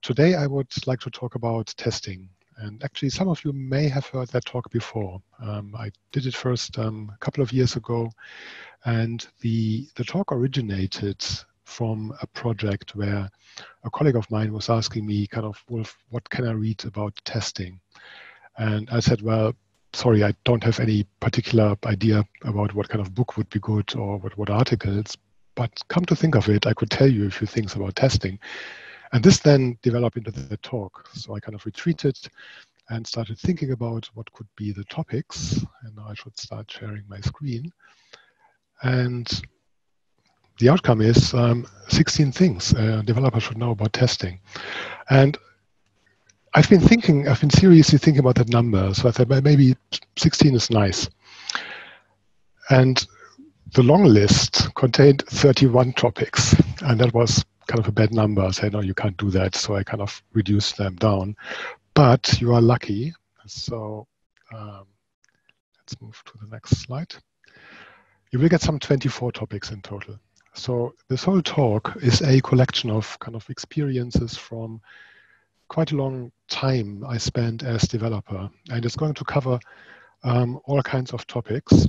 Today I would like to talk about testing. And actually, some of you may have heard that talk before. I did it first a couple of years ago, and the talk originated from a project where a colleague of mine was asking me Wolf, what can I read about testing? And I said, well, sorry, I don't have any particular idea about what kind of book would be good or what articles, but come to think of it, I could tell you a few things about testing. And this then developed into the talk. So I kind of retreated and started thinking about what could be the topics. And now I should start sharing my screen. And the outcome is 16 things a developer should know about testing. And I've been seriously thinking about that number. So I thought maybe 16 is nice. And the long list contained 31 topics. And that was kind of a bad number. I said, no, you can't do that. So I kind of reduced them down. But you are lucky. So let's move to the next slide. You will get some 24 topics in total. So this whole talk is a collection of kind of experiences from quite a long time I spent as developer. And it's going to cover all kinds of topics.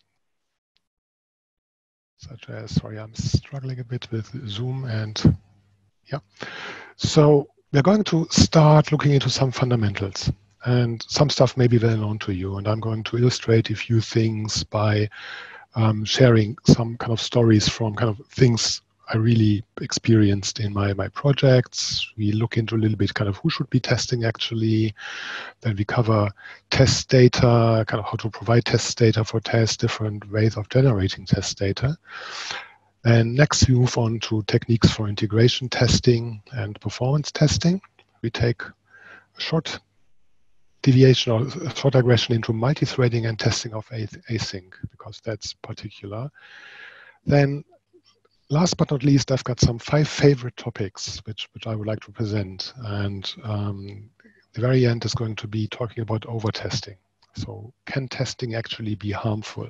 Such as, sorry, I'm struggling a bit with Zoom and yeah. So we're going to start looking into some fundamentals, and some stuff may be well known to you. And I'm going to illustrate a few things by sharing some kind of stories from kind of things I really experienced in my projects. We look into a little bit kind of who should be testing actually. Then we cover test data, kind of how to provide test data for tests, different ways of generating test data. And next we move on to techniques for integration testing and performance testing. We take a short deviation or a short digression into multi-threading and testing of async, because that's particular. Then last but not least, I've got some 5 favorite topics which I would like to present. And the very end is going to be talking about over-testing. So can testing actually be harmful?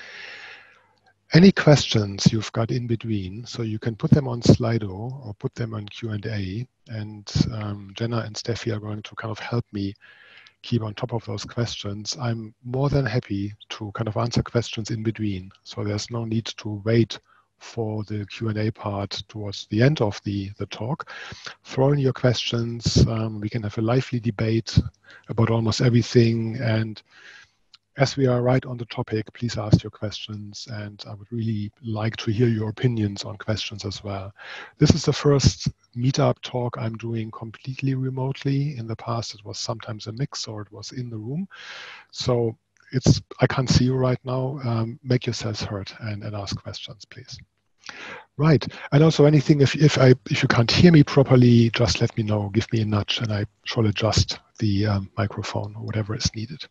Any questions you've got in between, so you can put them on Slido or put them on Q&A. And Jenna and Steffi are going to kind of help me keep on top of those questions. I'm more than happy to kind of answer questions in between. So there's no need to wait for the Q&A part towards the end of the talk. Throw in your questions. We can have a lively debate about almost everything. And as we are right on the topic, please ask your questions. And I would really like to hear your opinions on questions as well. This is the first meetup talk I'm doing completely remotely. In the past, it was sometimes a mix or it was in the room. So I can't see you right now. Make yourselves heard and ask questions, please. Right, and also anything, if you can't hear me properly, just let me know, give me a nudge, and I shall adjust the microphone or whatever is needed.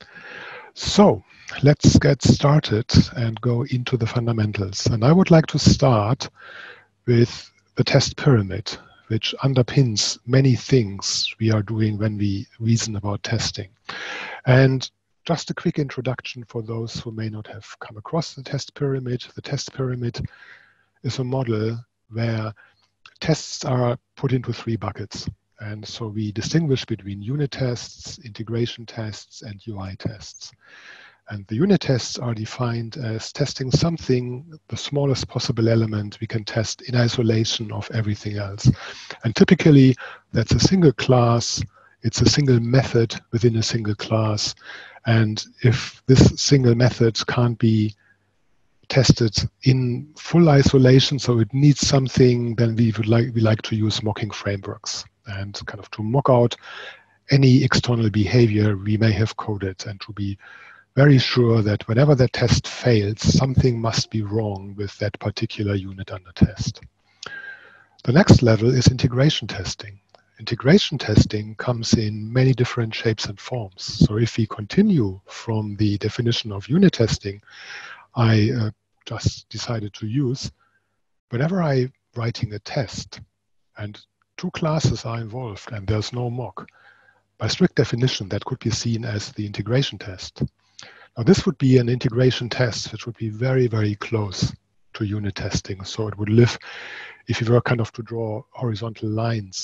So let's get started and go into the fundamentals. And I would like to start with the test pyramid, which underpins many things we are doing when we reason about testing. And just a quick introduction for those who may not have come across the test pyramid. The test pyramid is a model where tests are put into 3 buckets. And so we distinguish between unit tests, integration tests, and UI tests. And the unit tests are defined as testing something, the smallest possible element we can test in isolation of everything else. And typically, that's a single class. It's a single method within a single class. And if this single method can't be tested in full isolation, so it needs something, then we like to use mocking frameworks and kind of to mock out any external behavior we may have coded, and to be very sure that whenever the test fails, something must be wrong with that particular unit under test. The next level is integration testing. Integration testing comes in many different shapes and forms. So if we continue from the definition of unit testing I just decided to use, whenever I'm writing a test and 2 classes are involved and there's no mock, by strict definition, that could be seen as the integration test. Now, this would be an integration test which would be very, very close to unit testing. So it would live, if you were kind of to draw horizontal lines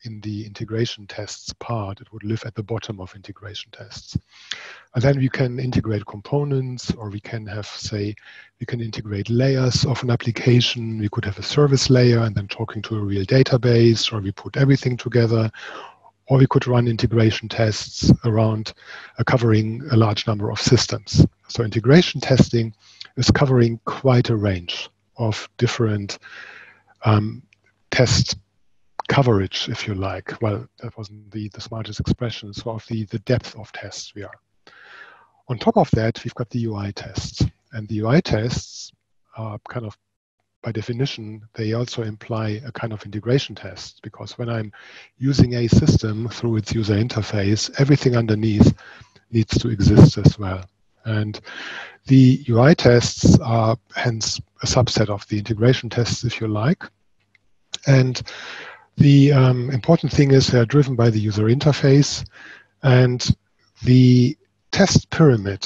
in the integration tests part. It would live at the bottom of integration tests. And then we can integrate components, or we can have, say, we can integrate layers of an application. We could have a service layer and then talking to a real database, or we put everything together, or we could run integration tests around covering a large number of systems. So integration testing is covering quite a range of different test coverage, if you like. Well, that wasn't the smartest expression, so of the depth of tests we are. On top of that, we've got the UI tests. And the UI tests are kind of, by definition, they also imply a kind of integration test, because when I'm using a system through its user interface, everything underneath needs to exist as well. And the UI tests are hence a subset of the integration tests, if you like. And the important thing is they're driven by the user interface, and the test pyramid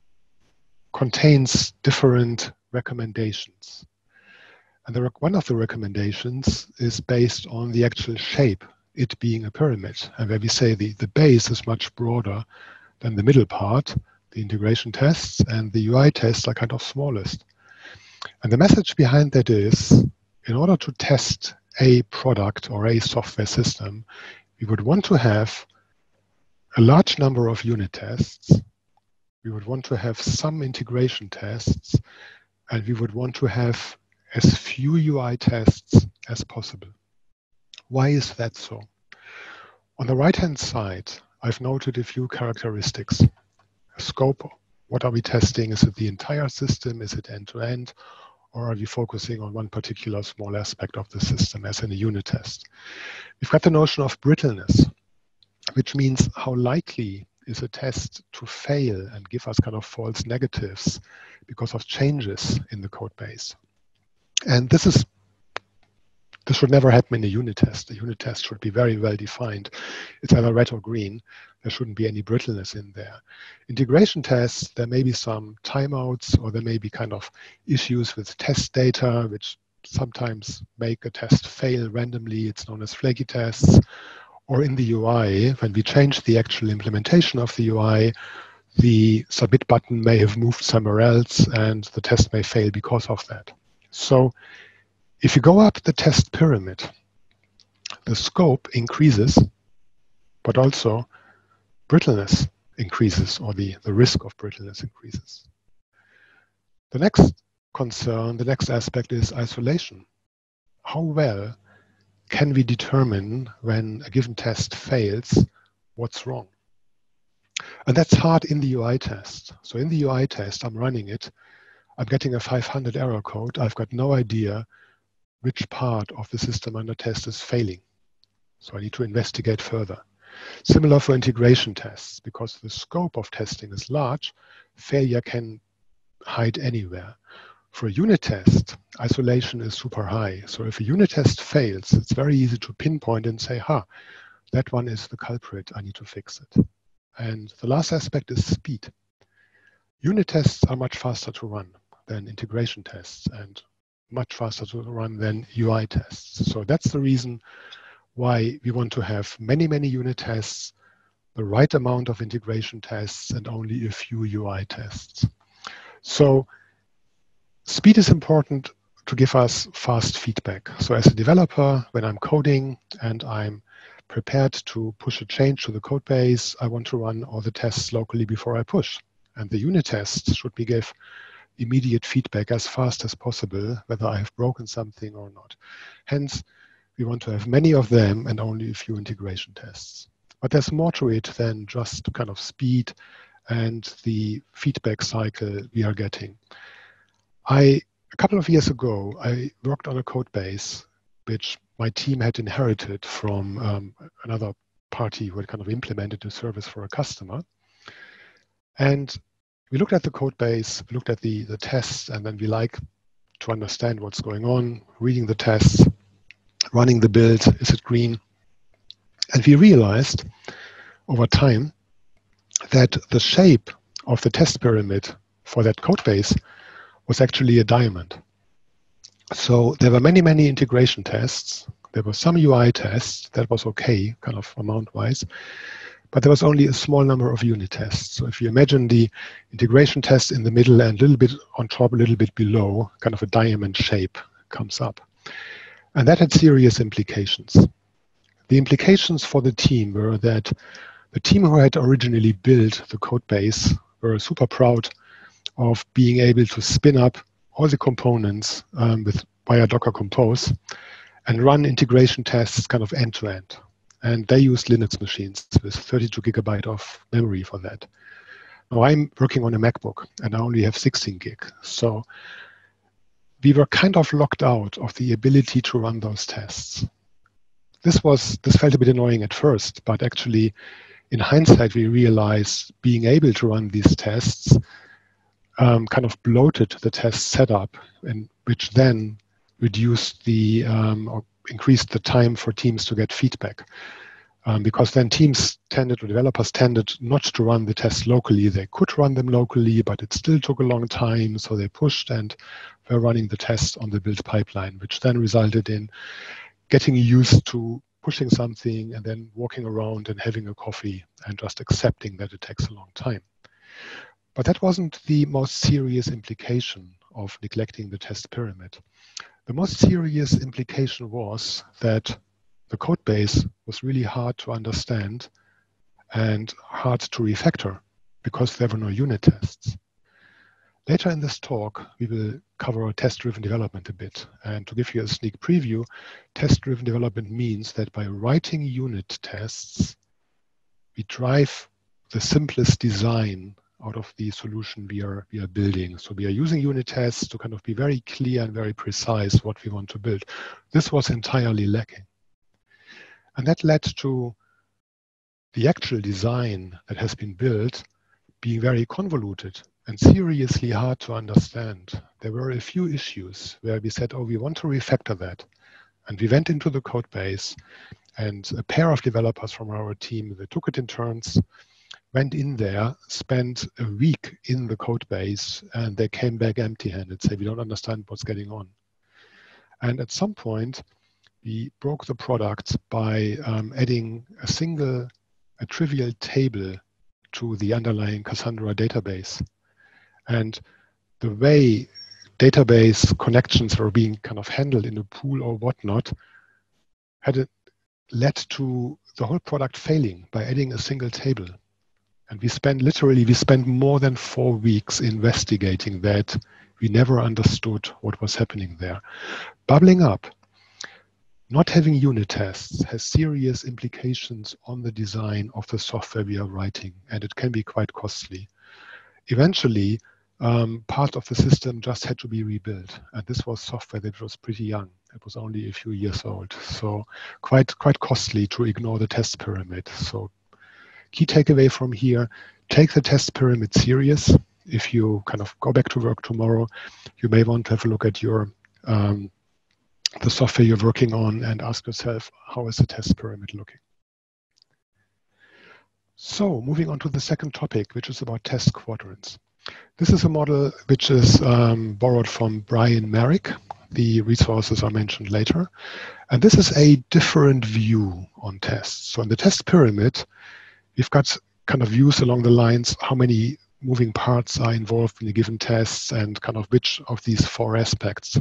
contains different recommendations. And one of the recommendations is based on the actual shape, it being a pyramid, and where we say the base is much broader than the middle part, the integration tests, and the UI tests are kind of smallest. And the message behind that is, in order to test a product or a software system, we would want to have a large number of unit tests, we would want to have some integration tests, and we would want to have as few UI tests as possible. Why is that so? On the right-hand side, I've noted a few characteristics. Scope, what are we testing? Is it the entire system? Is it end-to-end? Or are we focusing on one particular small aspect of the system, as in a unit test? We've got the notion of brittleness, which means how likely is a test to fail and give us kind of false negatives because of changes in the code base. And this should never happen in a unit test. A unit test should be very well defined. It's either red or green. There shouldn't be any brittleness in there. Integration tests, there may be some timeouts, or there may be kind of issues with test data, which sometimes make a test fail randomly. It's known as flaky tests. Or in the UI, when we change the actual implementation of the UI, the submit button may have moved somewhere else, and the test may fail because of that. So if you go up the test pyramid, the scope increases, but also brittleness increases, or the risk of brittleness increases. The next concern, the next aspect is isolation. How well can we determine when a given test fails, what's wrong? And that's hard in the UI test. So in the UI test, I'm running it, I'm getting a 500 error code, I've got no idea which part of the system under test is failing. So I need to investigate further. Similar for integration tests, because the scope of testing is large, failure can hide anywhere. For a unit test, isolation is super high. So if a unit test fails, it's very easy to pinpoint and say, that one is the culprit, I need to fix it. And the last aspect is speed. Unit tests are much faster to run than integration tests, and much faster to run than UI tests. So that's the reason why we want to have many, many unit tests, the right amount of integration tests, and only a few UI tests. So speed is important to give us fast feedback. So as a developer, when I'm coding and I'm prepared to push a change to the code base, I want to run all the tests locally before I push. And the unit tests should give immediate feedback as fast as possible, whether I have broken something or not. Hence, we want to have many of them and only a few integration tests. But there's more to it than just kind of speed and the feedback cycle we are getting. A couple of years ago, I worked on a code base which my team had inherited from another party who had kind of implemented a service for a customer. And we looked at the code base, we looked at the tests, and then we like to understand what's going on, reading the tests, running the build, is it green? And we realized over time that the shape of the test pyramid for that code base was actually a diamond. So there were many, many integration tests. There were some UI tests, that was okay, kind of amount-wise, but there was only a small number of unit tests. So if you imagine the integration test in the middle and a little bit on top, a little bit below, kind of a diamond shape comes up. And that had serious implications. The implications for the team were that the team who had originally built the code base were super proud of being able to spin up all the components via Docker Compose and run integration tests kind of end-to-end. And they used Linux machines with 32 gigabyte of memory for that. Now I'm working on a MacBook and I only have 16 gig. So we were kind of locked out of the ability to run those tests. This felt a bit annoying at first, but actually in hindsight, we realized being able to run these tests kind of bloated the test setup, and which then reduced or increased the time for teams to get feedback. Because then developers tended not to run the tests locally. They could run them locally, but it still took a long time. So they pushed and were running the tests on the build pipeline, which then resulted in getting used to pushing something and then walking around and having a coffee and just accepting that it takes a long time. But that wasn't the most serious implication of neglecting the test pyramid. The most serious implication was that the code base was really hard to understand and hard to refactor because there were no unit tests. Later in this talk, we will cover test-driven development a bit. And to give you a sneak preview, test-driven development means that by writing unit tests, we drive the simplest design out of the solution we are building. So we are using unit tests to kind of be very clear and very precise what we want to build. This was entirely lacking. And that led to the actual design that has been built being very convoluted and seriously hard to understand. There were a few issues where we said, oh, we want to refactor that. And we went into the code base, and a pair of developers from our team, they took it in turns, went in there, spent a week in the code base, and they came back empty-handed, say, we don't understand what's going on. And at some point, we broke the product by adding a trivial table to the underlying Cassandra database. And the way database connections were being kind of handled in a pool or whatnot had led to the whole product failing by adding a single table. And we spent more than 4 weeks investigating that. We never understood what was happening there. Bubbling up, not having unit tests has serious implications on the design of the software we are writing, and it can be quite costly. Eventually, part of the system just had to be rebuilt, and this was software that was pretty young. It was only a few years old, so quite costly to ignore the test pyramid. So key takeaway from here, take the test pyramid serious. If you kind of go back to work tomorrow, you may want to have a look at your the software you're working on and ask yourself, how is the test pyramid looking? So moving on to the second topic, which is about test quadrants. This is a model which is borrowed from Brian Merrick. The resources are mentioned later. And this is a different view on tests. So in the test pyramid, we've got kind of views along the lines, how many moving parts are involved in a given test and kind of which of these 4 aspects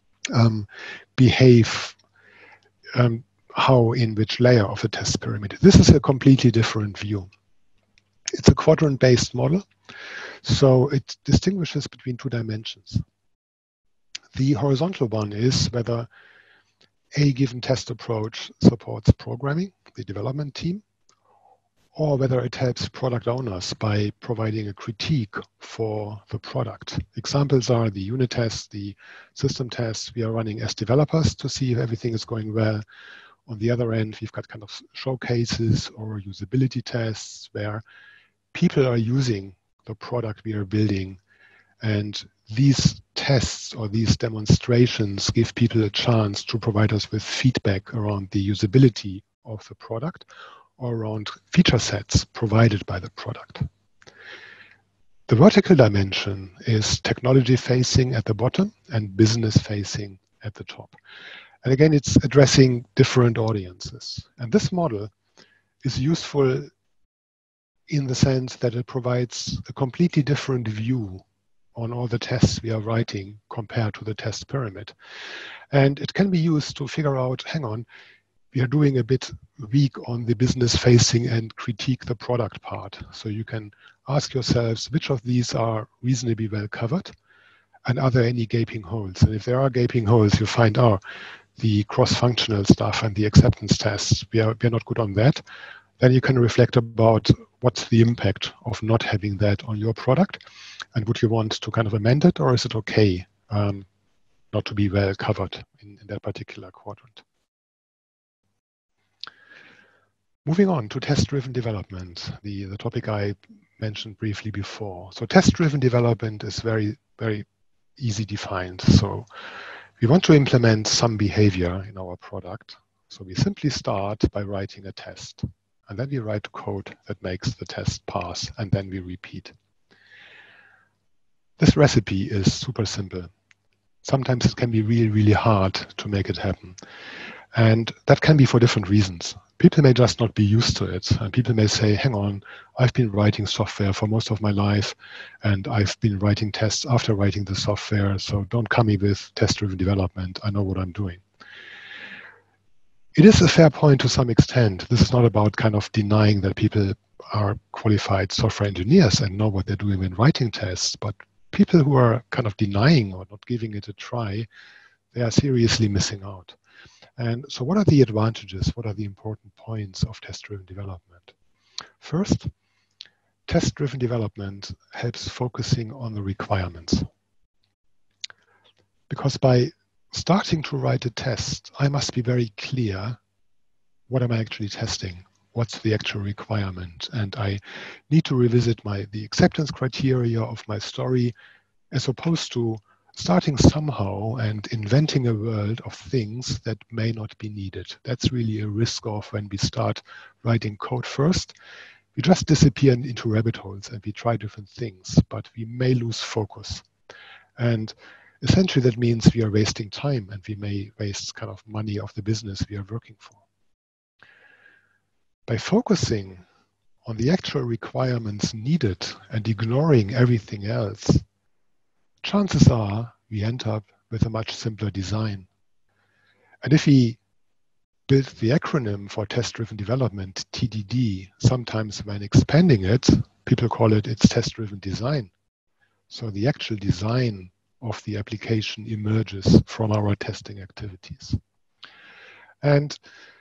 behave how in which layer of the test pyramid. This is a completely different view. It's a quadrant-based model, so it distinguishes between 2 dimensions. The horizontal one is whether a given test approach supports programming, the development team, or whether it helps product owners by providing a critique for the product. Examples are the unit tests, the system tests we are running as developers to see if everything is going well. On the other end, we've got kind of showcases or usability tests where people are using the product we are building. And these tests or these demonstrations give people a chance to provide us with feedback around the usability of the product or around feature sets provided by the product. The vertical dimension is technology facing at the bottom and business facing at the top. And again, it's addressing different audiences. And this model is useful in the sense that it provides a completely different view on all the tests we are writing compared to the test pyramid. And it can be used to figure out, hang on, we are doing a bit weak on the business facing and critique the product part. So you can ask yourselves which of these are reasonably well covered, and are there any gaping holes? And if there are gaping holes, you find out the cross-functional stuff and the acceptance tests, we are not good on that. Then you can reflect about what's the impact of not having that on your product, and would you want to kind of amend it, or is it okay not to be well covered in that particular quadrant? Moving on to test-driven development, the topic I mentioned briefly before. So test-driven development is very, very easy defined. So we want to implement some behavior in our product. So we simply start by writing a test, and then we write code that makes the test pass, and then we repeat. This recipe is super simple. Sometimes it can be really, really hard to make it happen. And that can be for different reasons. People may just not be used to it. And people may say, hang on, I've been writing software for most of my life, and I've been writing tests after writing the software. So don't come me with test-driven development. I know what I'm doing. It is a fair point to some extent. This is not about kind of denying that people are qualified software engineers and know what they're doing when writing tests, but people who are kind of denying or not giving it a try, they are seriously missing out. And so what are the advantages? What are the important points of test-driven development? First, test-driven development helps focusing on the requirements. Because by starting to write a test, I must be very clear, what am I actually testing? What's the actual requirement? And I need to revisit the acceptance criteria of my story, as opposed to starting somehow and inventing a world of things that may not be needed. That's really a risk of when we start writing code first. We just disappear into rabbit holes and we try different things, but we may lose focus. And essentially that means we are wasting time, and we may waste kind of money of the business we are working for. By focusing on the actual requirements needed and ignoring everything else, chances are we end up with a much simpler design. And if we build the acronym for test-driven development, TDD, sometimes when expanding it, people call it its test-driven design. So the actual design of the application emerges from our testing activities. And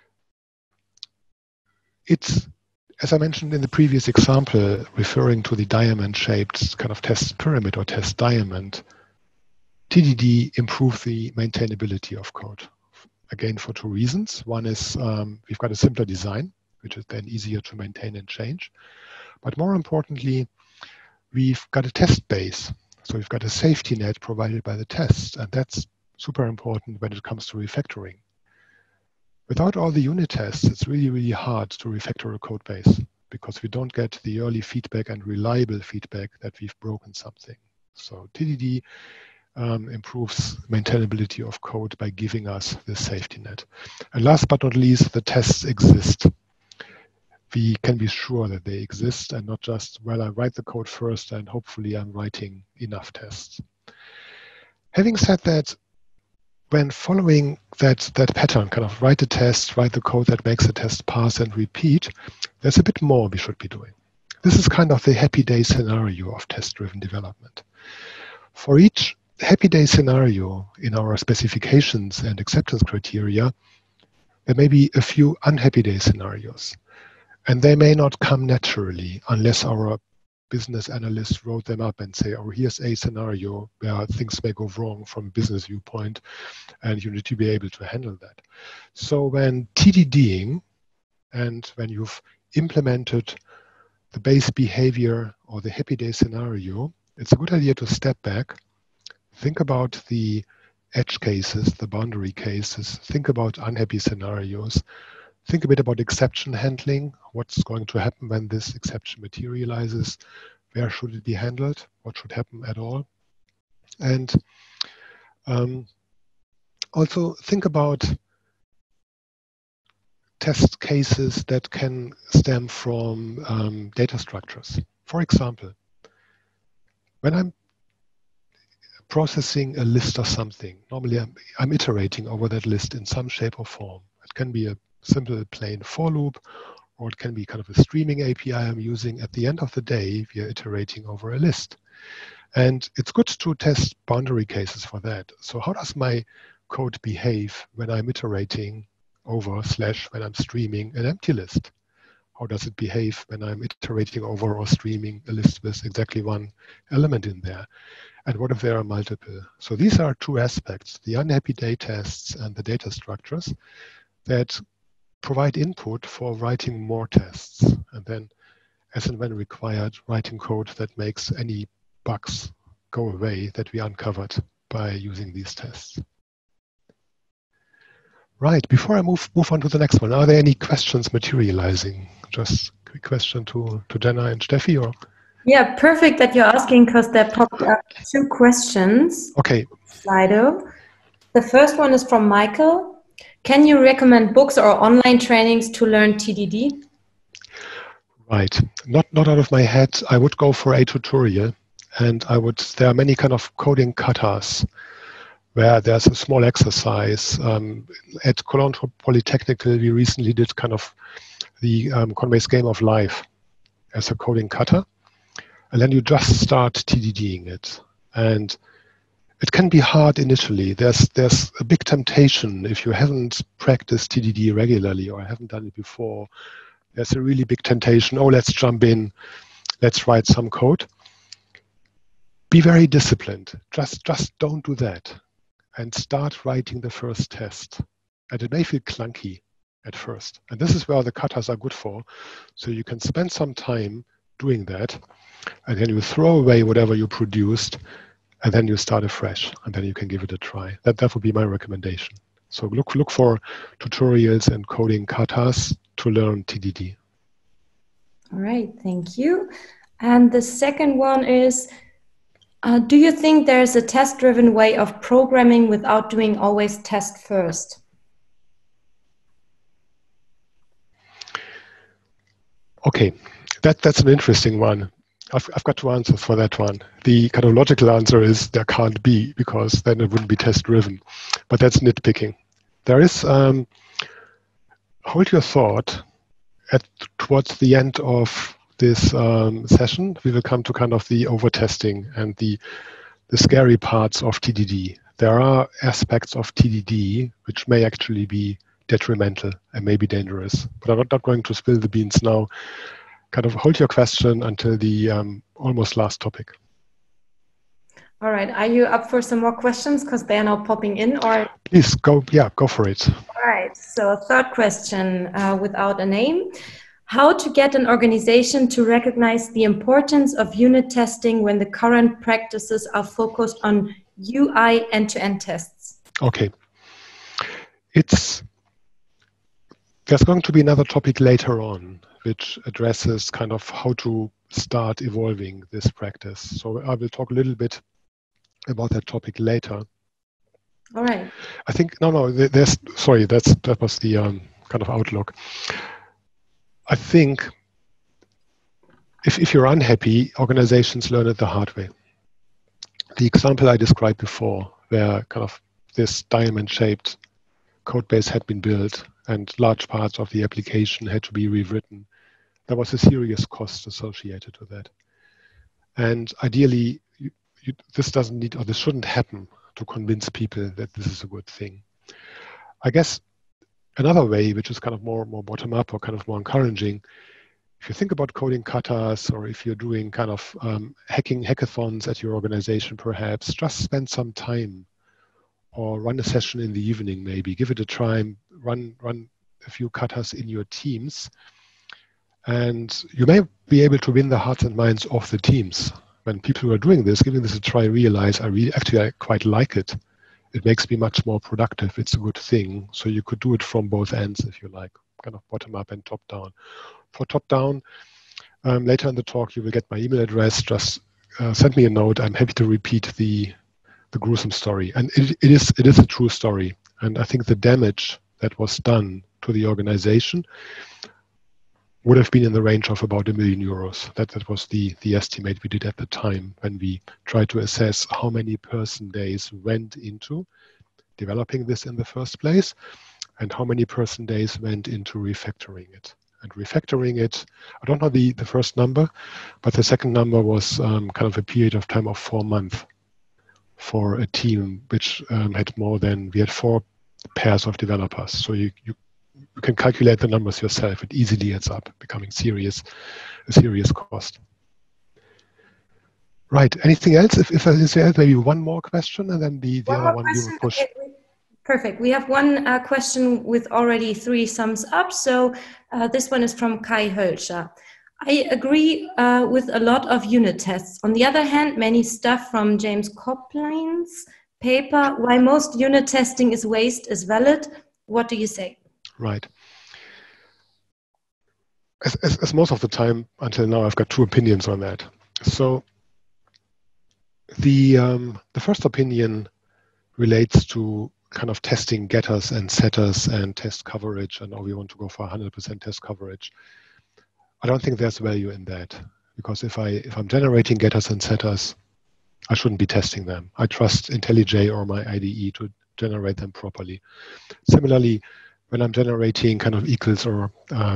it's, as I mentioned in the previous example, referring to the diamond-shaped kind of test pyramid or test diamond, TDD improves the maintainability of code. Again, for two reasons. One is we've got a simpler design, which is then easier to maintain and change. But more importantly, we've got a test base. So we've got a safety net provided by the test, and that's super important when it comes to refactoring. Without all the unit tests, it's really, really hard to refactor a code base because we don't get the early feedback and reliable feedback that we've broken something. So TDD improves maintainability of code by giving us this safety net. And last but not least, the tests exist. We can be sure that they exist and not just, well, I write the code first and hopefully I'm writing enough tests. Having said that, when following that pattern, kind of write a test, write the code that makes the test pass and repeat, there's a bit more we should be doing. This is kind of the happy day scenario of test-driven development. For each happy day scenario in our specifications and acceptance criteria, there may be a few unhappy day scenarios. And they may not come naturally unless our business analysts wrote them up and say, oh, here's a scenario where things may go wrong from a business viewpoint, and you need to be able to handle that. So when TDDing and when you've implemented the base behavior or the happy day scenario, it's a good idea to step back, think about the edge cases, the boundary cases, think about unhappy scenarios, think a bit about exception handling. What's going to happen when this exception materializes? Where should it be handled? What should happen at all? And Also think about test cases that can stem from data structures. For example, when I'm processing a list of something, normally I'm iterating over that list in some shape or form. It can be a simple plain for loop, or it can be kind of a streaming API I'm using. At the end of the day, we are iterating over a list. And it's good to test boundary cases for that. So how does my code behave when I'm iterating over / when I'm streaming an empty list? How does it behave when I'm iterating over or streaming a list with exactly one element in there? And what if there are multiple? So these are two aspects, the unhappy day tests and the data structures, that provide input for writing more tests. And then, as and when required, writing code that makes any bugs go away that we uncovered by using these tests. Right, before I move on to the next one, are there any questions materializing? Just a quick question to Jenna and Steffi, or? Yeah, perfect that you're asking, because there popped up 2 questions. Okay. Slido. The first one is from Michael. Can you recommend books or online trainings to learn TDD? Right. Not out of my head. I would go for a tutorial, and there are many kind of coding katas where there's a small exercise. At Cologne Polytechnical, we recently did kind of the Conway's Game of Life as a coding kata. And then you just start TDDing it. And it can be hard initially. There's a big temptation if you haven't practiced TDD regularly or haven't done it before. There's a really big temptation. Oh, let's jump in. Let's write some code. Be very disciplined. Just don't do that. And start writing the first test. And it may feel clunky at first. And this is where the katas are good for. So you can spend some time doing that. And then you throw away whatever you produced. And then you start afresh. And then you can give it a try. That would be my recommendation. So look for tutorials and coding katas to learn TDD. All right, thank you. And the second one is, do you think there's a test-driven way of programming without doing always test first? Okay, that's an interesting one. I've got 2 answers for that one. The kind of logical answer is there can't be, because then it wouldn't be test-driven. But that's nitpicking. There is, hold your thought, towards the end of this session, we will come to kind of the over-testing and the scary parts of TDD. There are aspects of TDD which may actually be detrimental and may be dangerous. But I'm not going to spill the beans now. Kind of hold your question until the almost last topic. All right. Are you up for some more questions? Because they're now popping in. Or please go. Yeah, go for it. All right. So, third question, without a name: how to get an organization to recognize the importance of unit testing when the current practices are focused on UI end-to-end tests? Okay. There's going to be another topic later on, which addresses kind of how to start evolving this practice. So I will talk a little bit about that topic later. All right. I think, that was the kind of outlook. I think if you're unhappy, organizations learn it the hard way. The example I described before, where kind of this diamond-shaped code base had been built and large parts of the application had to be rewritten, there was a serious cost associated with that. And ideally, this doesn't need, or this shouldn't happen to convince people that this is a good thing. I guess another way, which is kind of more bottom-up or kind of more encouraging, if you think about coding katas, or if you're doing kind of hackathons at your organization, perhaps just spend some time or run a session in the evening, maybe give it a try, run a few katas in your teams, and you may be able to win the hearts and minds of the teams. When people who are doing this, giving this a try, realize I quite like it. It makes me much more productive. It's a good thing. So you could do it from both ends, if you like, kind of bottom up and top down. For top down, later in the talk, you will get my email address. Just send me a note. I'm happy to repeat the gruesome story. And it is a true story. And I think the damage that was done to the organization would have been in the range of about €1 million. That was the estimate we did at the time when we tried to assess how many person days went into developing this in the first place and how many person days went into refactoring it. And refactoring it, I don't know the first number, but the second number was kind of a period of time of 4 months for a team which had more than, we had 4 pairs of developers. So you can calculate the numbers yourself. It easily adds up, becoming a serious cost. Right. Anything else? If there's maybe one more question, and then the other one we will push. Okay. Perfect. We have one question with already 3 thumbs up. So this one is from Kai Hölscher. I agree with a lot of unit tests. On the other hand, many stuff from James Copline's paper, why most unit testing is waste, is valid. What do you say? Right. As most of the time until now, I've got 2 opinions on that. So the first opinion relates to kind of testing getters and setters and test coverage, and now we want to go for 100% test coverage. I don't think there's value in that, because if I'm generating getters and setters, I shouldn't be testing them. I trust IntelliJ or my IDE to generate them properly. Similarly, when I'm generating kind of equals or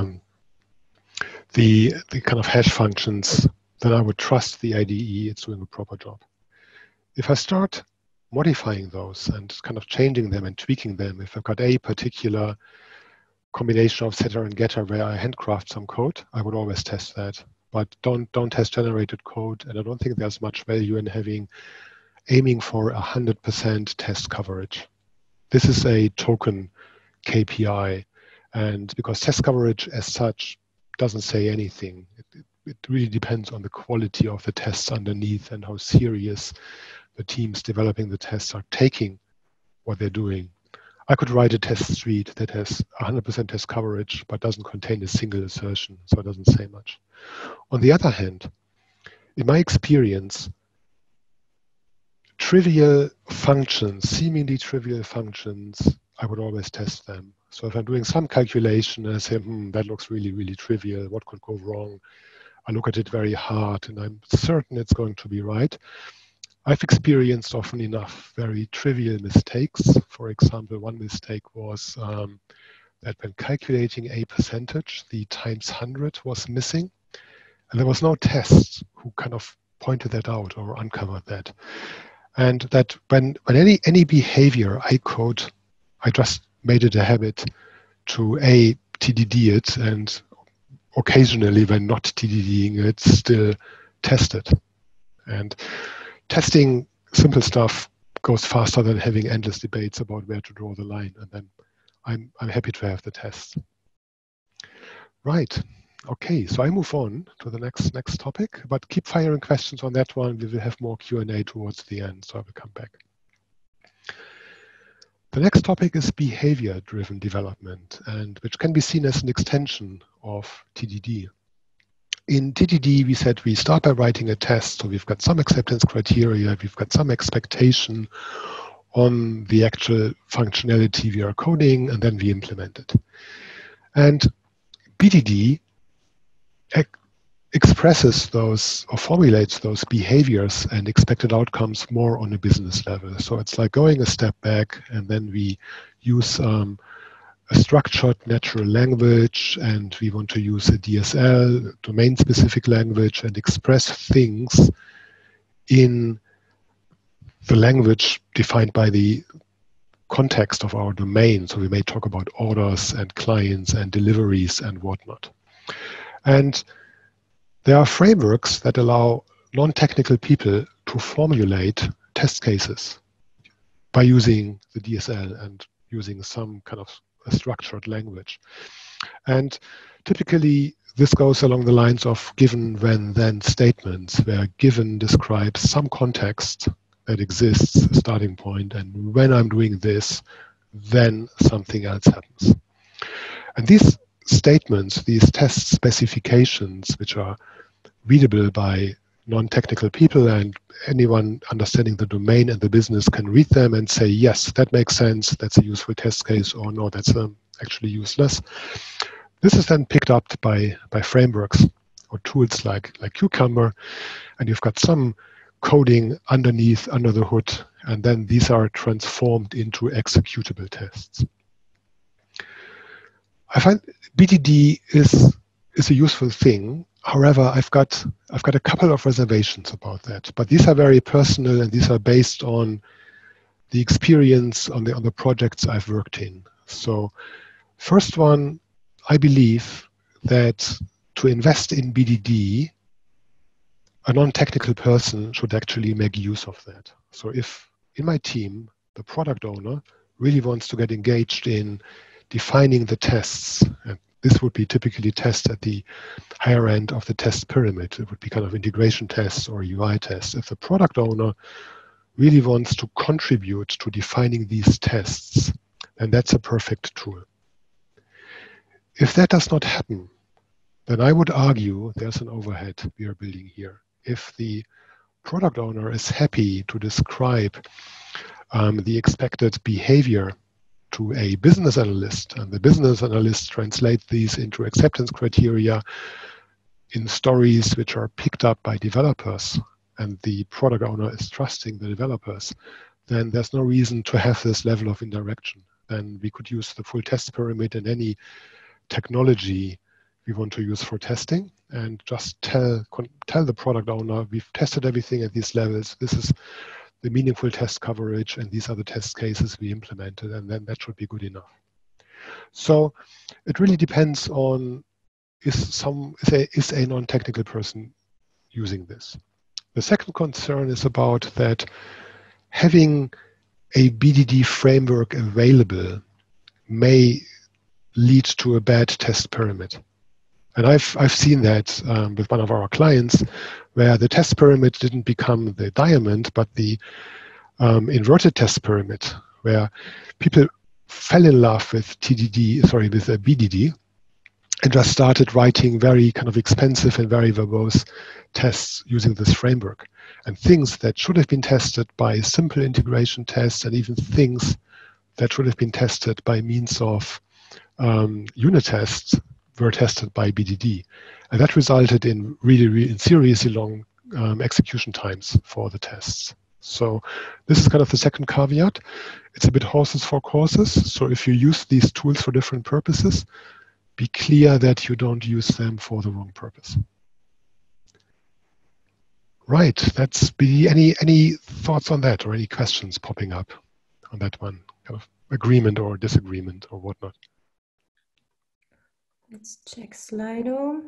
the kind of hash functions, then I would trust the IDE it's doing a proper job. If I start modifying those and kind of changing them and tweaking them, if I've got a particular combination of setter and getter where I handcraft some code, I would always test that. But don't test generated code, and I don't think there's much value in aiming for 100% test coverage. This is a token KPI, and because test coverage as such doesn't say anything, it really depends on the quality of the tests underneath and how serious the teams developing the tests are taking what they're doing. I could write a test suite that has 100% test coverage, but doesn't contain a single assertion, so it doesn't say much. On the other hand, in my experience, trivial functions, seemingly trivial functions, I would always test them. So if I'm doing some calculation and I say, that looks really, really trivial, what could go wrong? I look at it very hard and I'm certain it's going to be right. I've experienced often enough very trivial mistakes. For example, one mistake was that when calculating a percentage, the times 100 was missing. And there was no test who kind of pointed that out or uncovered that. And that when any behavior I code, I just made it a habit to TDD it, and occasionally when not TDDing it, still test it. And testing simple stuff goes faster than having endless debates about where to draw the line. And then I'm happy to have the test. Right. Okay, so I move on to the next topic, but keep firing questions on that one. We will have more Q&A towards the end, so I will come back. The next topic is behavior-driven development, and which can be seen as an extension of TDD. In TDD, we said we start by writing a test, so we've got some acceptance criteria, we've got some expectation on the actual functionality we are coding, and then we implement it. And BDD expresses those or formulates those behaviors and expected outcomes more on a business level. So it's like going a step back, and then we use a structured natural language, and we want to use a DSL, domain-specific language, and express things in the language defined by the context of our domain. So we may talk about orders and clients and deliveries and whatnot. And there are frameworks that allow non-technical people to formulate test cases by using the DSL and using some kind of a structured language. And typically, this goes along the lines of given, when, then statements, where given describes some context that exists, a starting point, and when I'm doing this, then something else happens. And these statements, these test specifications, which are readable by non-technical people, and anyone understanding the domain and the business can read them and say, yes, that makes sense, that's a useful test case, or no, that's actually useless. This is then picked up by frameworks or tools like Cucumber, and you've got some coding underneath, under the hood, and then these are transformed into executable tests. I find BDD is a useful thing. However, I've got a couple of reservations about that. But these are very personal, and these are based on the experience on the projects I've worked in. So, first one, I believe that to invest in BDD, a non-technical person should actually make use of that. So if in my team, the product owner really wants to get engaged in defining the tests, and this would be typically tests at the higher end of the test pyramid. It would be kind of integration tests or UI tests. If the product owner really wants to contribute to defining these tests, then that's a perfect tool. If that does not happen, then I would argue there's an overhead we are building here. If the product owner is happy to describe the expected behavior to a business analyst, and the business analyst translates these into acceptance criteria in stories which are picked up by developers, and the product owner is trusting the developers, then there's no reason to have this level of indirection. Then we could use the full test pyramid in any technology we want to use for testing, and just tell the product owner, we've tested everything at these levels, this is the meaningful test coverage, and these are the test cases we implemented, and then that should be good enough. So it really depends on, is a non-technical person using this. The second concern is about that having a BDD framework available may lead to a bad test pyramid. And I've seen that with one of our clients, where the test pyramid didn't become the diamond, but the inverted test pyramid, where people fell in love with BDD, and just started writing very kind of expensive and very verbose tests using this framework. And things that should have been tested by simple integration tests, and even things that should have been tested by means of unit tests, were tested by BDD. And that resulted in really seriously long execution times for the tests. So this is kind of the second caveat. It's a bit horses for courses. So if you use these tools for different purposes, be clear that you don't use them for the wrong purpose. Right, that's BDD. Any thoughts on that, or any questions popping up on that one? Kind of agreement or disagreement or whatnot? Let's check Slido.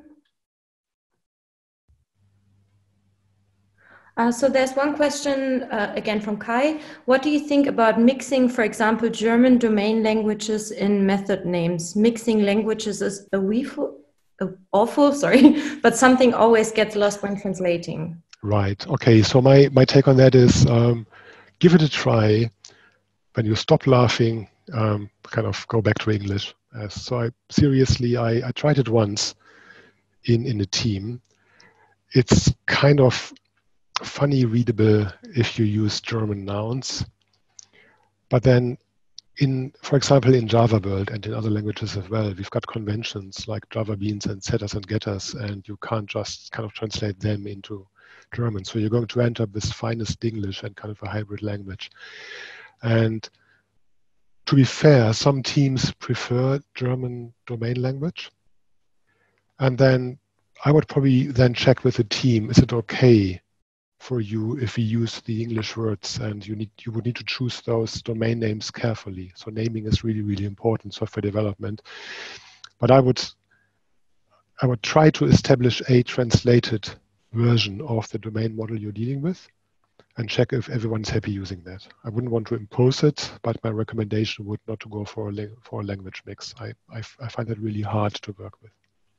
So there's one question, again from Kai. What do you think about mixing, for example, German domain languages in method names? Mixing languages is awful, sorry, but something always gets lost when translating. Right, okay, so my take on that is give it a try. When you stop laughing, kind of go back to English. So I tried it once in a team. It's kind of funny readable if you use German nouns, but then for example, in Java world and in other languages as well, we've got conventions like Java beans and setters and getters, and you can't just kind of translate them into German. So you're going to end up with finest English and kind of a hybrid language. And to be fair, some teams prefer German domain language. And then I would probably then check with the team, is it okay for you if we use the English words, and you would need to choose those domain names carefully. So naming is really important, software development. But I would try to establish a translated version of the domain model you're dealing with, and check if everyone's happy using that. I wouldn't want to impose it, but my recommendation would not to go for a language mix. I find that really hard to work with.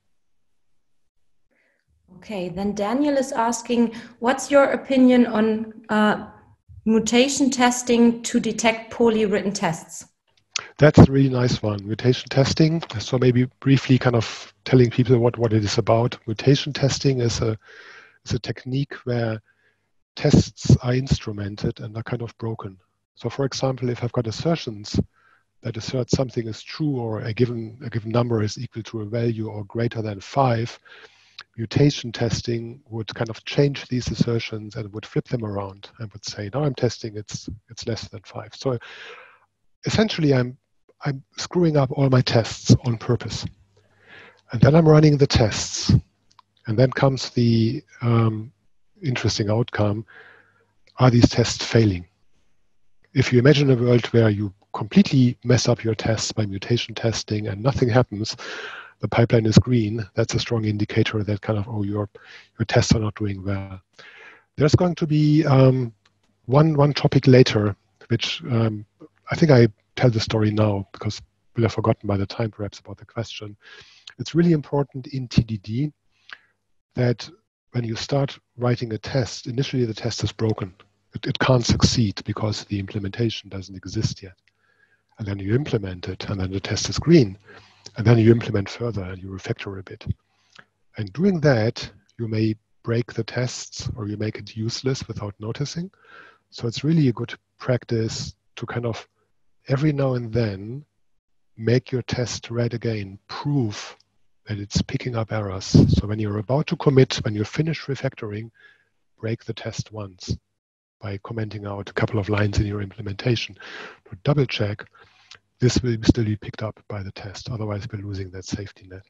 Okay, then Daniel is asking, what's your opinion on mutation testing to detect poorly written tests? That's a really nice one, mutation testing. So maybe briefly kind of telling people what it is about. Mutation testing is a is a technique where tests are instrumented and are kind of broken. So for example, if I've got assertions that assert something is true or a given number is equal to a value or greater than 5, mutation testing would kind of change these assertions and would flip them around and would say, now I'm testing it's less than 5. So essentially I'm screwing up all my tests on purpose. And then I'm running the tests. And then comes the interesting outcome. Are these tests failing? If you imagine a world where you completely mess up your tests by mutation testing and nothing happens, the pipeline is green, that's a strong indicator that kind of, oh, your tests are not doing well. There's going to be one topic later, which I think I tell the story now because we'll have forgotten by the time perhaps about the question. It's really important in TDD that when you start writing a test, initially the test is broken. It can't succeed because the implementation doesn't exist yet. And then you implement it, and then the test is green. And then you implement further, and you refactor a bit. And doing that, you may break the tests, or you make it useless without noticing. So it's really a good practice to kind of, every now and then, make your test red again, prove that it's picking up errors. So when you're about to commit, when you finish refactoring, break the test once by commenting out a couple of lines in your implementation to double check this will still be picked up by the test. Otherwise, we're losing that safety net.